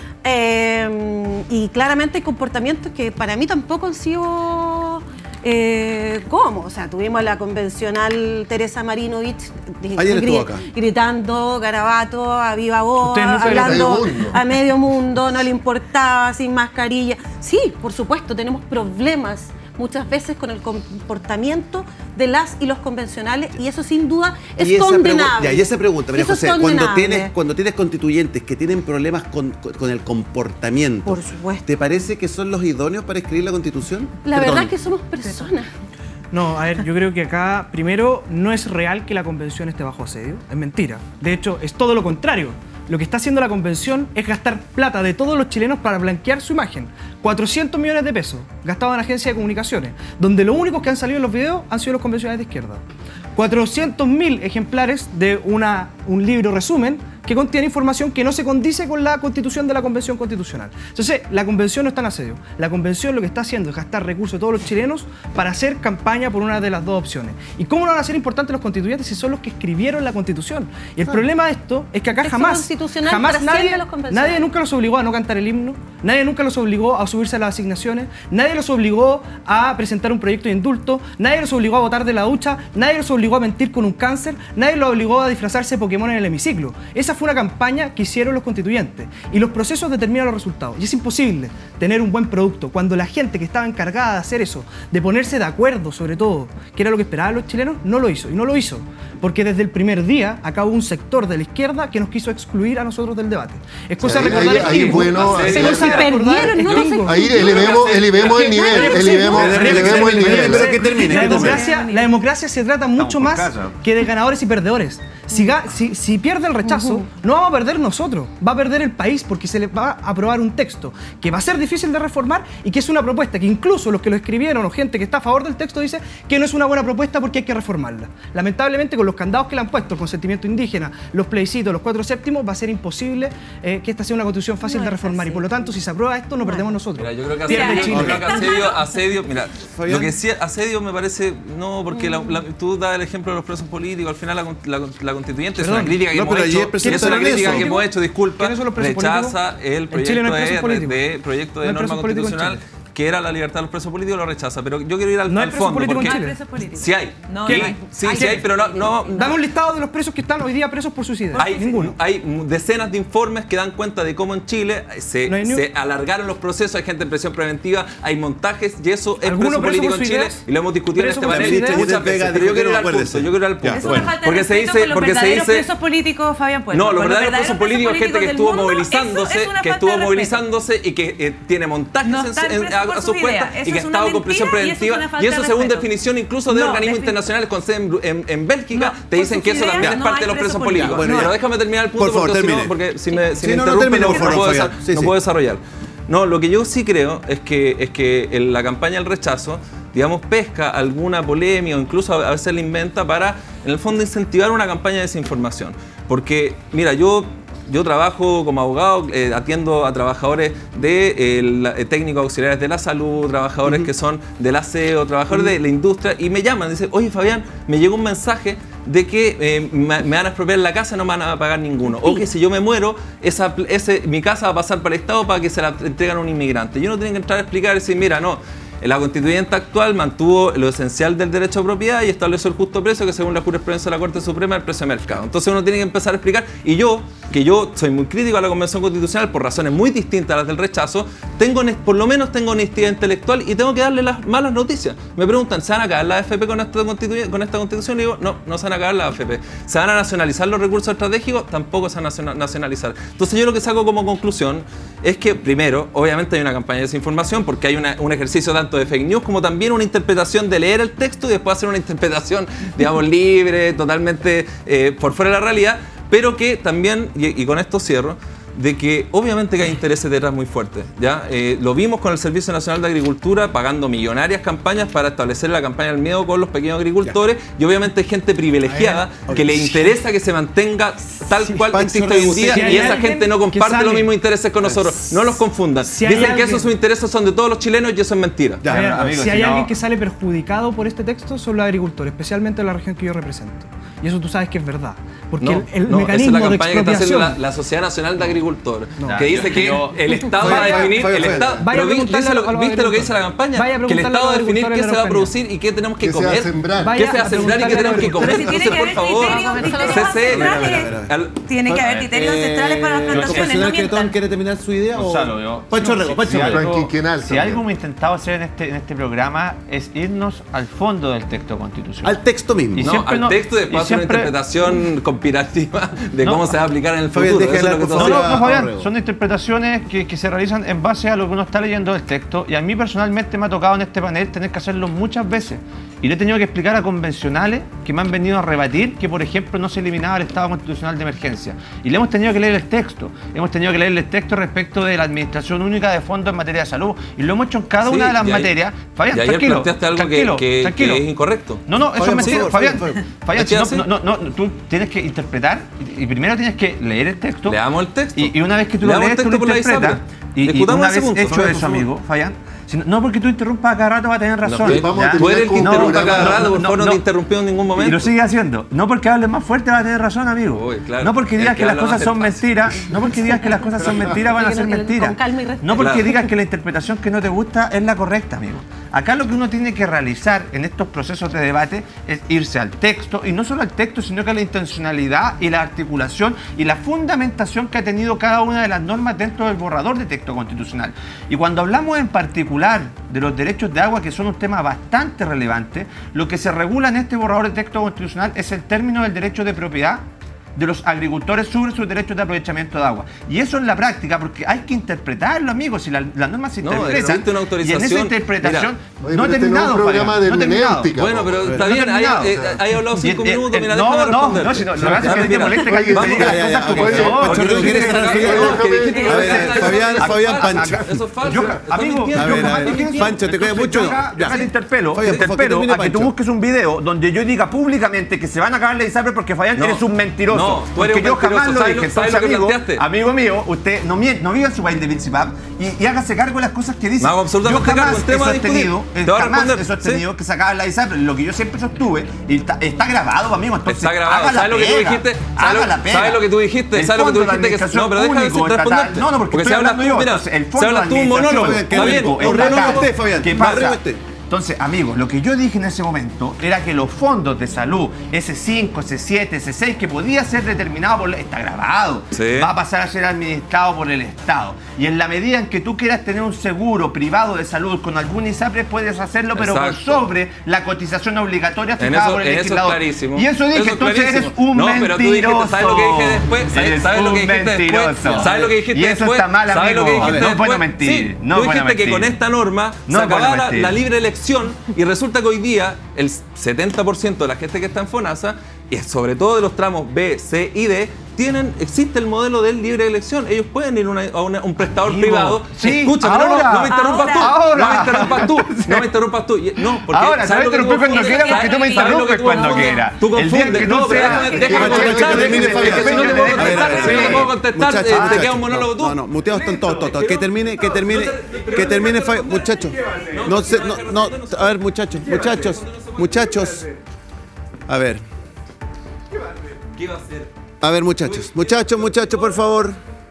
Y claramente hay comportamientos que para mí tampoco han sido... ¿Cómo? O sea, tuvimos a la convencional Teresa Marinovich gritando garabato a viva voz, hablando a medio mundo, no le importaba, sin mascarilla. Sí, por supuesto, tenemos problemas muchas veces con el comportamiento de las y los convencionales, y eso sin duda es condenable.
Y esa pregunta, María José, cuando tienes constituyentes que tienen problemas con el comportamiento,
por supuesto,
¿te parece que son los idóneos para escribir la Constitución?
La verdad es que somos personas.
No, a ver, yo creo que acá, primero, no es real que la convención esté bajo asedio, es mentira. De hecho, es todo lo contrario. Lo que está haciendo la convención es gastar plata de todos los chilenos para blanquear su imagen. 400 millones de pesos gastados en agencias de comunicaciones, donde los únicos que han salido en los videos han sido los convencionales de izquierda. 400.000 ejemplares de un libro resumen que contiene información que no se condice con la constitución de la Convención Constitucional. Entonces, la Convención no está en asedio. La Convención lo que está haciendo es gastar recursos de todos los chilenos para hacer campaña por una de las dos opciones. ¿Y cómo no van a ser importantes los constituyentes si son los que escribieron la Constitución? Y el problema de esto es que acá jamás nadie nunca los obligó a no cantar el himno, nadie nunca los obligó a subirse a las asignaciones, nadie los obligó a presentar un proyecto de indulto, nadie los obligó a votar de la ducha, nadie los obligó a mentir con un cáncer, nadie los obligó a disfrazarse de Pokémon en el hemiciclo. Esa fue una campaña que hicieron los constituyentes. Y los procesos determinan los resultados. Y es imposible tener un buen producto cuando la gente que estaba encargada de hacer eso, de ponerse de acuerdo sobre todo, que era lo que esperaban los chilenos, no lo hizo. Y no lo hizo porque desde el primer día acá hubo un sector de la izquierda que nos quiso excluir a nosotros del debate. Es cosa de recordar
ahí bueno,
pero se perdieron, no sé.
Ahí elevemos el nivel, elevemos el nivel.
Pero que termine.
La democracia se trata mucho más que de ganadores y perdedores. Si pierde el rechazo, no vamos a perder nosotros, va a perder el país porque se le va a aprobar un texto que va a ser difícil de reformar y que es una propuesta que incluso los que lo escribieron o gente que está a favor del texto dice que no es una buena propuesta porque hay que reformarla. Lamentablemente con los candados que le han puesto, el consentimiento indígena, los plebiscitos, los 4 séptimos, va a ser imposible que esta sea una constitución fácil de reformar y por lo tanto si se aprueba esto no perdemos nosotros.
Mira, yo creo que asedio, mira, lo que sí asedio me parece, no, porque tú das el ejemplo de los presos políticos, al final la constituyente es una crítica que hemos hecho, disculpa, rechaza el proyecto de norma constitucional que era la libertad de los presos políticos, lo rechaza. Pero yo quiero ir al fondo. Porque sí hay. Sí hay, pero no.
Dame un listado de los presos que están hoy día presos por suicidio. Ninguno.
Hay decenas de informes que dan cuenta de cómo en Chile se alargaron los procesos, hay gente en prisión preventiva, hay montajes y eso es preso político en Chile y lo hemos discutido en este panel muchas veces. Pero yo quiero ir al punto. Porque se dice.
presos políticos, Fabián, pues.
No, los verdaderos presos políticos, gente que estuvo movilizándose y que tiene montajes a sus cuentas y que ha estado con prisión preventiva. Y eso, según definición incluso de organismos internacionales con sede en Bélgica, te dicen que eso también es parte de los presos políticos. Pero déjame terminar el punto porque si me interrumpen no puedo desarrollar. No, lo que yo sí creo es que la campaña del rechazo, digamos, pesca alguna polémica o incluso a veces la inventa para, en el fondo, incentivar una campaña de desinformación. Porque, mira, yo trabajo como abogado, atiendo a trabajadores de técnicos auxiliares de la salud, trabajadores que son del aseo, trabajadores de la industria, y me llaman, dicen, oye Fabián, me llegó un mensaje de que me van a expropiar la casa y no me van a pagar ninguno. O que si yo me muero, mi casa va a pasar para el Estado para que se la entreguen a un inmigrante. Yo no tengo que entrar a explicar y decir, mira, no. La constituyente actual mantuvo lo esencial del derecho a propiedad y estableció el justo precio que según la jurisprudencia de la Corte Suprema es el precio de mercado. Entonces uno tiene que empezar a explicar, y yo soy muy crítico a la Convención Constitucional por razones muy distintas a las del rechazo, por lo menos tengo honestidad intelectual y tengo que darle las malas noticias. Me preguntan, ¿se van a acabar las AFP con esta constitución? Y digo, no se van a acabar las AFP. ¿Se van a nacionalizar los recursos estratégicos? Tampoco se van a nacionalizar. Entonces yo lo que saco como conclusión es que, primero, obviamente hay una campaña de desinformación porque hay un ejercicio tanto de fake news como también una interpretación de leer el texto y después hacer una interpretación, digamos, libre, totalmente por fuera de la realidad, pero que también, y con esto cierro, de que obviamente que hay intereses detrás muy fuertes, ¿ya? Lo vimos con el Servicio Nacional de Agricultura pagando millonarias campañas para establecer la campaña del miedo con los pequeños agricultores, y obviamente hay gente privilegiada que le interesa que se mantenga tal cual existe hoy en día, y esa gente no comparte los mismos intereses con nosotros. No los confundan. Dicen que esos sus intereses son de todos los chilenos y eso es mentira.
Si hay alguien que sale perjudicado por este texto son los agricultores, especialmente en la región que yo represento. Y eso tú sabes que es verdad. Porque el mecanismo de expropiación... Esa es la campaña que está haciendo la Sociedad Nacional de Agricultores, que dice que el Estado va a definir... Pero ¿viste lo que dice la campaña? Que el Estado va a definir qué se va a producir y qué tenemos que comer. ¿Qué se va a sembrar y qué tenemos que comer? Entonces, por favor,
tiene que haber criterios ancestrales para las plantaciones.
¿El señor quiere terminar su idea? Pancho Rego.
Si algo hemos intentado hacer en este programa es irnos al fondo del texto constitucional.
Al texto mismo.
No, al texto y después una interpretación conspirativa de cómo se va a aplicar en el futuro.
No, Fabián, son interpretaciones que se realizan en base a lo que uno está leyendo del texto, y a mí personalmente me ha tocado en este panel tener que hacerlo muchas veces, y le he tenido que explicar a convencionales que me han venido a rebatir que, por ejemplo, no se eliminaba el estado constitucional de emergencia, y le hemos tenido que leer el texto, respecto de la administración única de fondos en materia de salud, y lo hemos hecho en cada una de las materias. Fabián,
tranquilo, planteaste algo que es incorrecto.
No, eso es mentira, Fabián, tú tienes que interpretar y primero tienes que leer el texto.
Leamos el texto.
Y una vez que tú lo lees, tú lo interpretas. Y una vez hecho eso, amigo, Fabián, no porque tú interrumpas a cada rato va a tener razón.
Tú eres el que interrumpa a cada rato, por favor, no te interrumpió en ningún momento.
Y lo sigue haciendo. No porque hables más fuerte va a tener razón, amigo. No porque digas que las cosas son mentiras, van a ser mentiras. No porque digas que la interpretación que no te gusta es la correcta, amigo. Acá lo que uno tiene que realizar en estos procesos de debate es irse al texto, y no solo al texto, sino que a la intencionalidad y la articulación y la fundamentación que ha tenido cada una de las normas dentro del borrador de texto constitucional. Y cuando hablamos en particular de los derechos de agua, que son un tema bastante relevante, lo que se regula en este borrador de texto constitucional es el término del derecho de propiedad de los agricultores sobre sus derechos de aprovechamiento de agua. Y eso en la práctica, porque hay que interpretarlo, amigos, si la norma se interpreta.
Existe una autorización.
Y en esa interpretación
no ha terminado. Un programa de hermenéutica.
Bueno, pero está bien, hay hablado 5 minutos, mira, déjame responder.
No, si no, lo que hace es que te molesta que alguien te diga las cosas como
Fabián, Pancho.
Eso es falso.
Amigo,
Pancho, te cuida mucho.
Te interpelo a que tú busques un video donde yo diga públicamente que se van a acabar la ISAPRE porque Fabián eres un mentiroso.
No,
porque yo jamás lo dije.
¿Sabes
Entonces,
lo que planteaste?
amigo mío, usted no viva en su país de Principap y hágase cargo de las cosas que dice.
No hago absolutamente cargo,
jamás he sostenido que se acaba la ISAPRE. Lo que yo siempre sostuve, y está grabado, amigo. Entonces,
está grabado. ¿Sabes lo que tú dijiste? ¿Sabes lo que tú dijiste? ¿Sabes lo que tú dijiste? No, pero déjame responderte.
No, porque
se hablas tú, mira, se hablas tú un monólogo. Está bien,
¿qué pasa? Entonces, amigos, lo que yo dije en ese momento era que los fondos de salud, ese 5, ese 7, ese 6, que podía ser determinado por... Está grabado.
Sí.
Va a pasar a ser administrado por el Estado. Y en la medida en que tú quieras tener un seguro privado de salud con algún ISAPRE, puedes hacerlo, pero por sobre la cotización obligatoria fijada por el legislador.
Clarísimo.
Y eso dije,
eso
entonces
clarísimo.
eres un mentiroso.
Pero tú dijiste, ¿sabes lo que dije después? ¿Sabes lo que dijiste después? ¿Sabes lo que dijiste
después? Y eso está mal, amigo.
¿Sabes lo que dijiste después?
No puedo mentir.
Tú dijiste que con esta norma se acababa la libre elección, y resulta que hoy día el 70% de la gente que está en FONASA, y sobre todo de los tramos B, C y D, existe el modelo de libre elección. Ellos pueden ir a un prestador privado.
Sí,
escúchame, no me interrumpas tú. No me interrumpas tú. No, porque
ahora, ¿sabes? Te interrumpir cuando quieras, porque tú me interrumpes cuando quieras.
Tú confundes. No, pero déjame contestar. Si no te puedo contestar, te queda un monólogo tú.
No, muteados están todos. Que termine, muchachos. No, a ver, muchachos. A ver.
¿Qué va a hacer?
A ver, muchachos, por favor.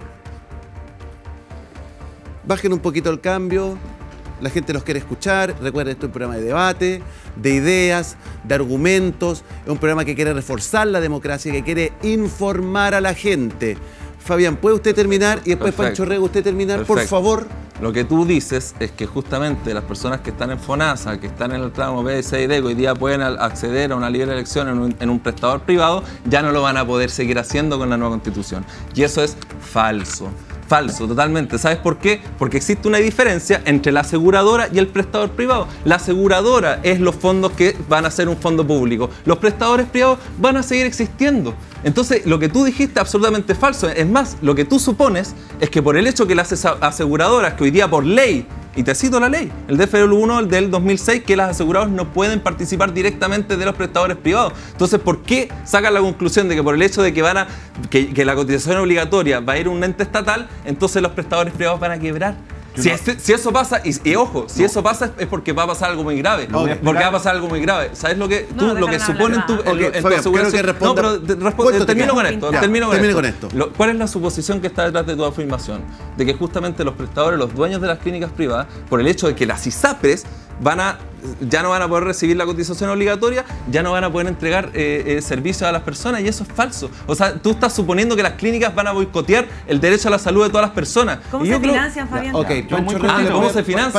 Bajen un poquito el cambio. La gente los quiere escuchar. Recuerden, esto es un programa de debate, de ideas, de argumentos. Es un programa que quiere reforzar la democracia, que quiere informar a la gente. Fabián, ¿puede usted terminar? Y después, Pancho Rego, usted terminar, por favor.
Lo que tú dices es que justamente las personas que están en FONASA, que están en el tramo B, C y D, que hoy día pueden acceder a una libre elección en un prestador privado, ya no lo van a poder seguir haciendo con la nueva Constitución. Y eso es falso. Falso, totalmente. ¿Sabes por qué? Porque existe una diferencia entre la aseguradora y el prestador privado. La aseguradora es los fondos que van a ser un fondo público. Los prestadores privados van a seguir existiendo. Entonces, lo que tú dijiste es absolutamente falso. Es más, lo que tú supones es que por el hecho que las aseguradoras, que hoy día por ley, y te cito la ley, el DFL1 del 2006, que las aseguradoras no pueden participar directamente de los prestadores privados. Entonces, ¿por qué sacan la conclusión de que por el hecho de que que la cotización obligatoria va a ir a un ente estatal, entonces los prestadores privados van a quebrar? Si eso pasa, y ojo, si eso pasa es porque va a pasar algo muy grave. Porque va a pasar algo muy grave. ¿Sabes lo que supone en tu aseguración? No, pero termino con esto. ¿Cuál es la suposición que está detrás de tu afirmación? De que justamente los prestadores, los dueños de las clínicas privadas, por el hecho de que las ISAPRES ya no van a poder recibir la cotización obligatoria, ya no van a poder entregar servicios a las personas, y eso es falso. O sea, tú estás suponiendo que las clínicas van a boicotear el derecho a la salud de todas las personas.
¿Cómo se financian, Fabián?
¿Cómo se financia?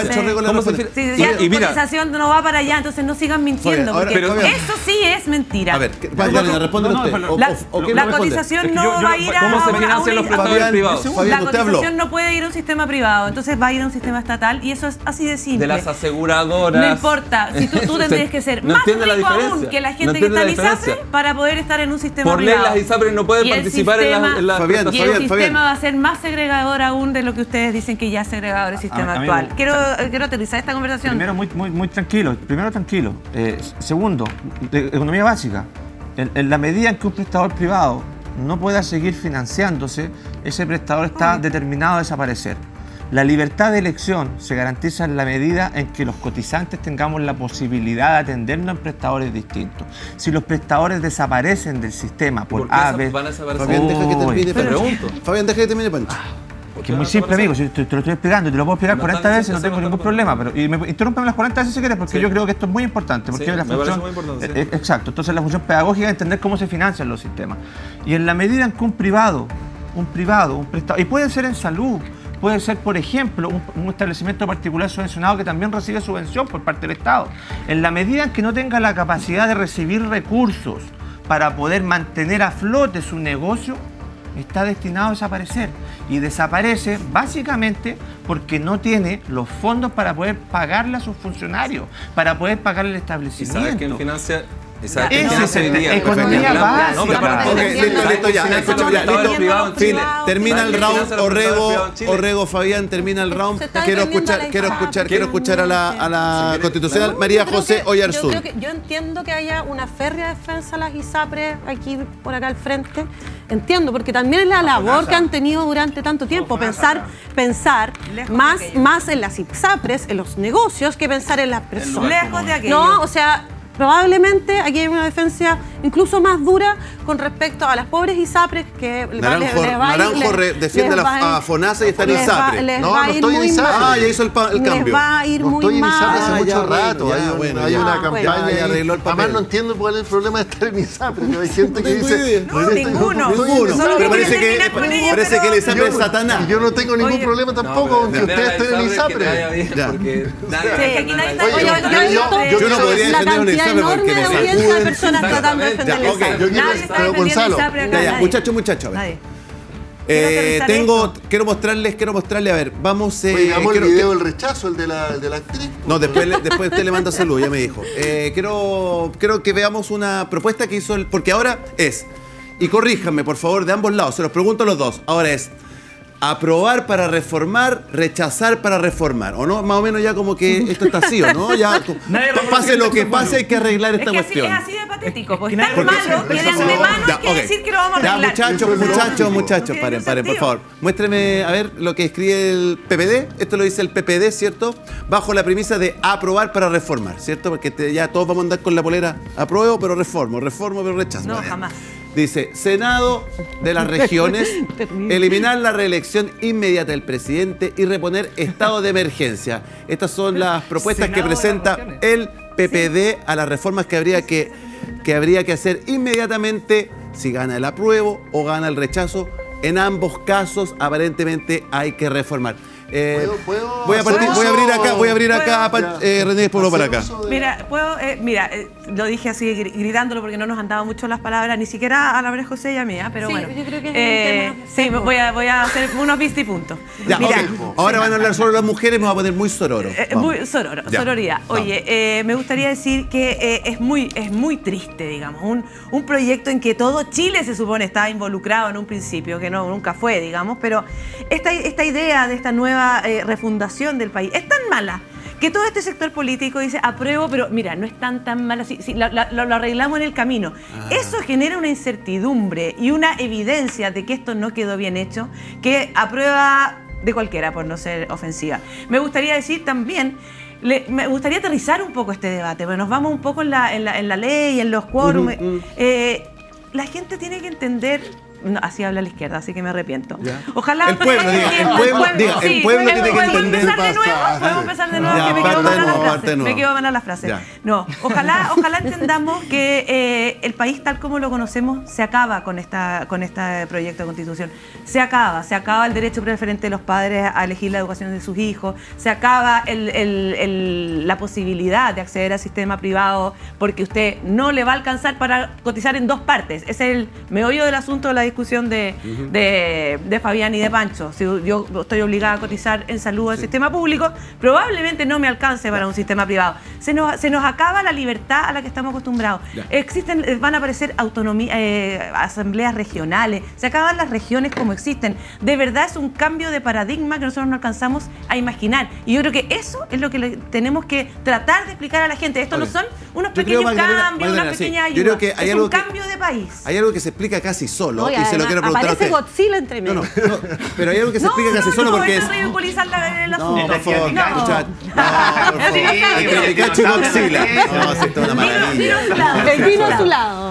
Y mira, la cotización no va para allá, entonces no sigan mintiendo, porque eso sí es mentira.
A ver, responde usted.
La cotización no va a ir a...
¿Cómo se financian los prestadores privados?
La cotización no puede ir a un sistema privado, entonces va a ir a un sistema estatal, y eso es así de simple.
De las aseguradoras.
No importa, si tú tendrías que ser más rico aún que la gente que está en ISAPRE para poder estar en un sistema privado.
Por ley las ISAPRE no pueden participar en la
y el sistema va a ser más segregador aún de lo que ustedes dicen que ya es segregador el sistema actual. Quiero aterrizar esta conversación.
Primero, muy tranquilo. Segundo, economía básica. En la medida en que un prestador privado no pueda seguir financiándose, ese prestador está determinado a desaparecer. La libertad de elección se garantiza en la medida en que los cotizantes tengamos la posibilidad de atendernos en prestadores distintos. Si los prestadores desaparecen del sistema por A, B...
Fabián, deja que termine, Pancho. Fabián, deja que termine, Pancho.
que es muy simple, amigo, si te lo estoy explicando, te lo puedo explicar 40 veces, no tengo ningún problema, pero interrúmpeme las 40 veces si quieres, porque yo creo que esto es muy importante, porque la función, muy importante, exacto, entonces la función pedagógica es entender cómo se financian los sistemas. Y en la medida en que un prestado, y puede ser en salud, puede ser, por ejemplo, un establecimiento particular subvencionado que también recibe subvención por parte del Estado. En la medida en que no tenga la capacidad de recibir recursos para poder mantener a flote su negocio, está destinado a desaparecer. Y desaparece básicamente porque no tiene los fondos para poder pagarle a sus funcionarios, para poder pagarle el establecimiento.
¿Y sabes quién financia?
Economía básica.
Listo, ya. Termina el round, Orrego, Fabián, termina el round. Quiero escuchar a la constitucional María José Oyarzún.
Yo entiendo que haya una férrea defensa a las ISAPRES aquí, por acá al frente. Entiendo, porque también es la labor que han tenido durante tanto tiempo. Pensar más en las ISAPRES, en los negocios, que pensar en las personas.
Lejos de aquello.
No, o sea, probablemente aquí hay una defensa incluso más dura con respecto a las pobres ISAPRES que
Naranjo defiende a FONASA y está en ISAPRES.
No estoy en ISAPRes.
Ya hizo el cambio.
Les va a ir muy mal.
No estoy en ISAPRES hace mucho rato. Hay una campaña.
Además
no entiendo cuál es el problema de estar en ISAPRES. Hay gente que dice...
Ninguno.
Pero parece que el ISAPRES es Satanás.
Y yo no tengo ningún problema tampoco con que ustedes estén en ISAPRES.
Yo no podría defender un ISAPRES porque me
audiencia de personas tratando de defender el
pero Gonzalo,
muchachos, a ver. Quiero mostrarles, a ver, vamos...
digamos el video del rechazo, el de la actriz.
No, después usted le manda salud, ya me dijo. Quiero que veamos una propuesta que hizo porque ahora es, y corríjanme por favor de ambos lados, se los pregunto a los dos, ahora es aprobar para reformar, rechazar para reformar, ¿o no? Más o menos ya como que esto está así, ¿o no? Ya pase lo que pase, hay que arreglar esta cuestión.
Es así de patético, pues tan malo, que de antemano quiere decir que lo vamos a arreglar.
Ya, muchachos, paren, por favor. Muéstreme, a ver, lo que escribe el PPD. Esto lo dice el PPD, ¿cierto? Bajo la premisa de aprobar para reformar, ¿cierto? Porque ya todos vamos a andar con la polera apruebo, pero reformo, pero rechazo.
No, jamás.
Dice, Senado de las regiones, eliminar la reelección inmediata del presidente y reponer estado de emergencia. Estas son las propuestas que presenta el PPD a las reformas que habría que hacer inmediatamente si gana el apruebo o gana el rechazo. En ambos casos, aparentemente, hay que reformar. Voy a abrir acá René Pueblo para acá.
Mira, lo dije así gritándolo porque no nos han dado mucho las palabras, ni siquiera a la María José y a mí, pero bueno.
Yo creo que es
sí, voy a hacer unos vistipuntos.
Ya, ahora van a hablar solo las mujeres, me voy a poner muy sororo.
Muy sororidad. Oye, me gustaría decir que es muy triste, digamos, un proyecto en que todo Chile se supone estaba involucrado en un principio, que nunca fue, digamos, pero esta idea de esta nueva refundación del país es tan mala que todo este sector político dice apruebo, pero mira, no es tan mala, si lo arreglamos en el camino. Eso genera una incertidumbre y una evidencia de que esto no quedó bien hecho, que aprueba de cualquiera, por no ser ofensiva. Me gustaría decir también, me gustaría aterrizar un poco este debate, porque nos vamos un poco en la ley, en los quórum. La gente tiene que entender... No, así habla la izquierda, así que me arrepiento.
Ya.
Ojalá
el pueblo tiene que entender.
Podemos empezar de nuevo, que me quedo ganar la frase. No, ojalá entendamos que el país tal como lo conocemos se acaba con este proyecto de constitución. Se acaba el derecho preferente de los padres a elegir la educación de sus hijos, se acaba la posibilidad de acceder al sistema privado porque usted no le va a alcanzar para cotizar en dos partes. Ese es el meollo del asunto de la discusión de Fabián y de Pancho. Si yo estoy obligada a cotizar en salud al sistema público, probablemente no me alcance para un sistema privado. Se nos acaba la libertad a la que estamos acostumbrados. Van a aparecer asambleas regionales, se acaban las regiones como existen. De verdad es un cambio de paradigma que nosotros no alcanzamos a imaginar. Y yo creo que eso es lo que tenemos que tratar de explicar a la gente. Esto no son unos pequeños cambios, una pequeña ayuda. Es un cambio de país.
Hay algo que se explica casi solo. y se lo quiero preguntar a usted.
Aparece Godzilla entre medio.
No, pero hay algo que se explica casi solo porque es...
No,
por favor, muchachos. Entre Pikachu y Godzilla. No, esto es una maravilla.
El vino a su lado.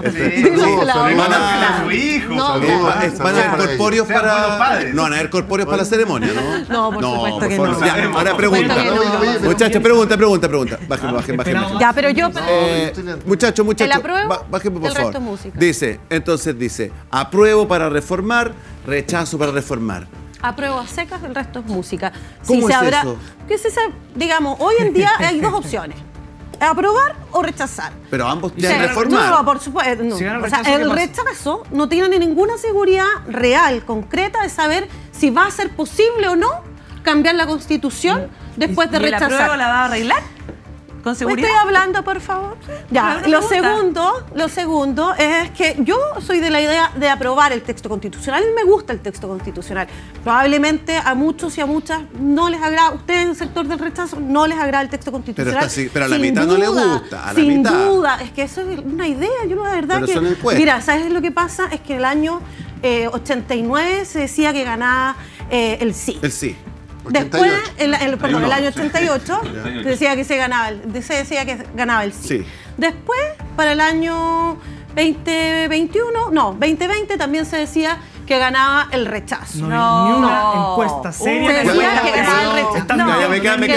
¿Van a haber corpóreos para...? No, van a haber corpóreos para la ceremonia, ¿no?
No, por supuesto que no.
Ya, ahora pregunta. Muchachos, pregunta. Bajen.
Ya, pero yo...
Muchachos,
bajen
por favor. Dice, apruebo para reformar, rechazo para reformar.
Apruebo a secas, el resto es música.
¿Cómo es eso?
Digamos, hoy en día hay dos opciones. Aprobar o rechazar.
Pero ambos ya reformar.
No, por supuesto. No. O sea, el rechazo no tiene ninguna seguridad real, concreta, de saber si va a ser posible o no cambiar la Constitución después de rechazar.
¿La apruebo la va a arreglar? ¿Con seguridad?
¿Estoy hablando, por favor? Ya, lo segundo es que yo soy de la idea de aprobar el texto constitucional. Me gusta el texto constitucional. Probablemente a muchos y a muchas no les agrada. Ustedes en el sector del rechazo no les agrada el texto constitucional.
Pero a la mitad no les gusta.
Sin duda. Es que eso es una idea. Yo la verdad que... Mira, ¿sabes lo que pasa? Es que en el año 89 se decía que ganaba el sí.
El sí.
Después, el año 88, decía que ganaba el sí. Después, para el año 2020 también se decía que ganaba el rechazo.
No, ni una encuesta seria.
Se decía que ganaba el rechazo.
Me quedan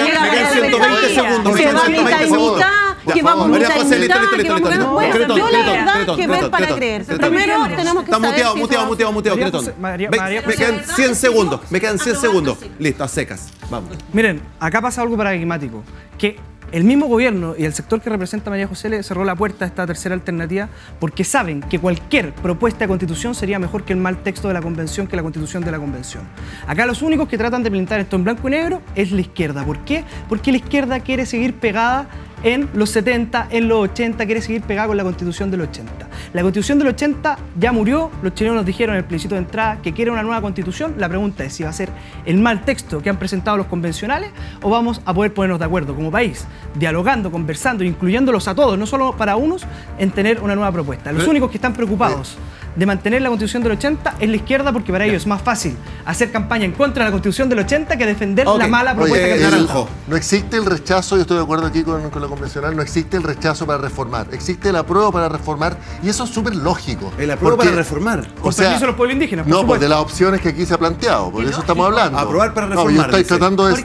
120 segundos.
Que va mitad y mitad, que vamos mitad y mitad, que vamos... Yo la verdad que ver para creer. Primero tenemos que saber...
Está muteado, Cretón. Me quedan 100 segundos. Listo, a secas. Vamos.
Miren, acá pasa algo paradigmático. Que el mismo gobierno y el sector que representa a María José le cerró la puerta a esta tercera alternativa porque saben que cualquier propuesta de constitución sería mejor que el mal texto de la convención, que la constitución de la convención. Acá los únicos que tratan de pintar esto en blanco y negro es la izquierda. ¿Por qué? Porque la izquierda quiere seguir pegada en los 70, en los 80, quiere seguir pegada con la Constitución del 80. La Constitución del 80 ya murió, los chilenos nos dijeron en el plebiscito de entrada que quieren una nueva Constitución. La pregunta es si va a ser el mal texto que han presentado los convencionales o vamos a poder ponernos de acuerdo como país, dialogando, conversando, incluyéndolos a todos, no solo para unos, en tener una nueva propuesta. Los únicos que están preocupados de mantener la Constitución del 80 es la izquierda, porque para ellos es más fácil hacer campaña en contra de la Constitución del 80 que defender la mala propuesta que
Naranjo. No existe el rechazo, yo estoy de acuerdo aquí con la convencional, no existe el rechazo para reformar, existe el apruebo para reformar, y eso es súper lógico.
El apruebo para reformar.
O sea, permiso de los pueblos indígenas, por
supuesto. Pues de las opciones que aquí se ha planteado, por eso estamos hablando.
Aprobar para reformar.
No, yo estoy tratando de...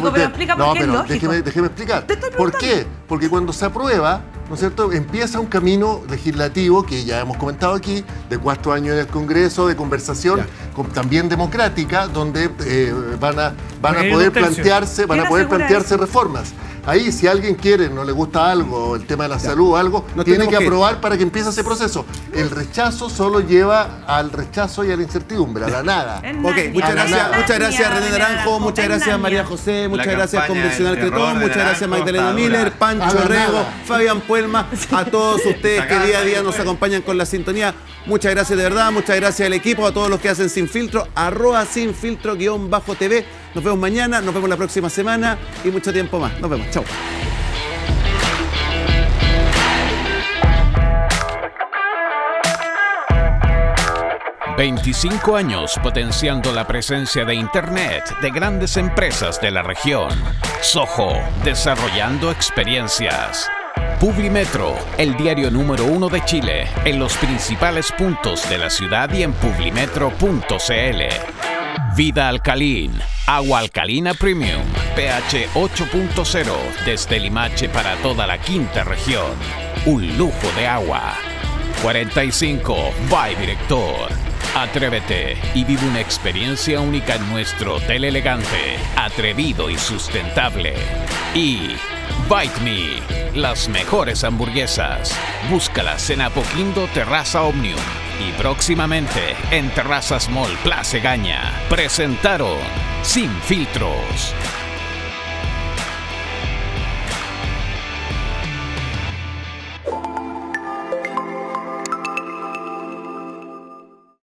No, pero
déjeme explicar. ¿Por qué? Porque cuando se aprueba, ¿no es cierto?, empieza un camino legislativo que ya hemos comentado aquí, de 4 años en el Congreso, de conversación también democrática, donde van a poder plantearse reformas. Ahí, si alguien quiere, no le gusta algo, el tema de la salud o algo, tiene que aprobar para que empiece ese proceso. El rechazo solo lleva al rechazo y a la incertidumbre, a la nada.
Ok, muchas gracias René Naranjo, muchas gracias María José, muchas gracias Convencional Cretón, muchas gracias Magdalena Miller, Pancho Rego, Fabián Puelma, a todos ustedes que día a día nos acompañan con la sintonía. Muchas gracias de verdad, muchas gracias al equipo, a todos los que hacen Sin Filtro, @sinfiltro_TV. Nos vemos mañana, nos vemos la próxima semana y mucho tiempo más. Nos vemos, chao.
...25 años potenciando la presencia de Internet de grandes empresas de la región. Soho, desarrollando experiencias. Publimetro, el diario número 1 de Chile, en los principales puntos de la ciudad y en publimetro.cl. Vida Alcalin, agua alcalina premium, pH 8.0, desde Limache para toda la quinta región. Un lujo de agua. 45, by Director. Atrévete y vive una experiencia única en nuestro hotel elegante, atrevido y sustentable. Y Bite Me, las mejores hamburguesas. Búscalas en Apoquindo Terraza Omnium y próximamente en Terrazas Mall Plaza Gaña. Presentaron Sin Filtros.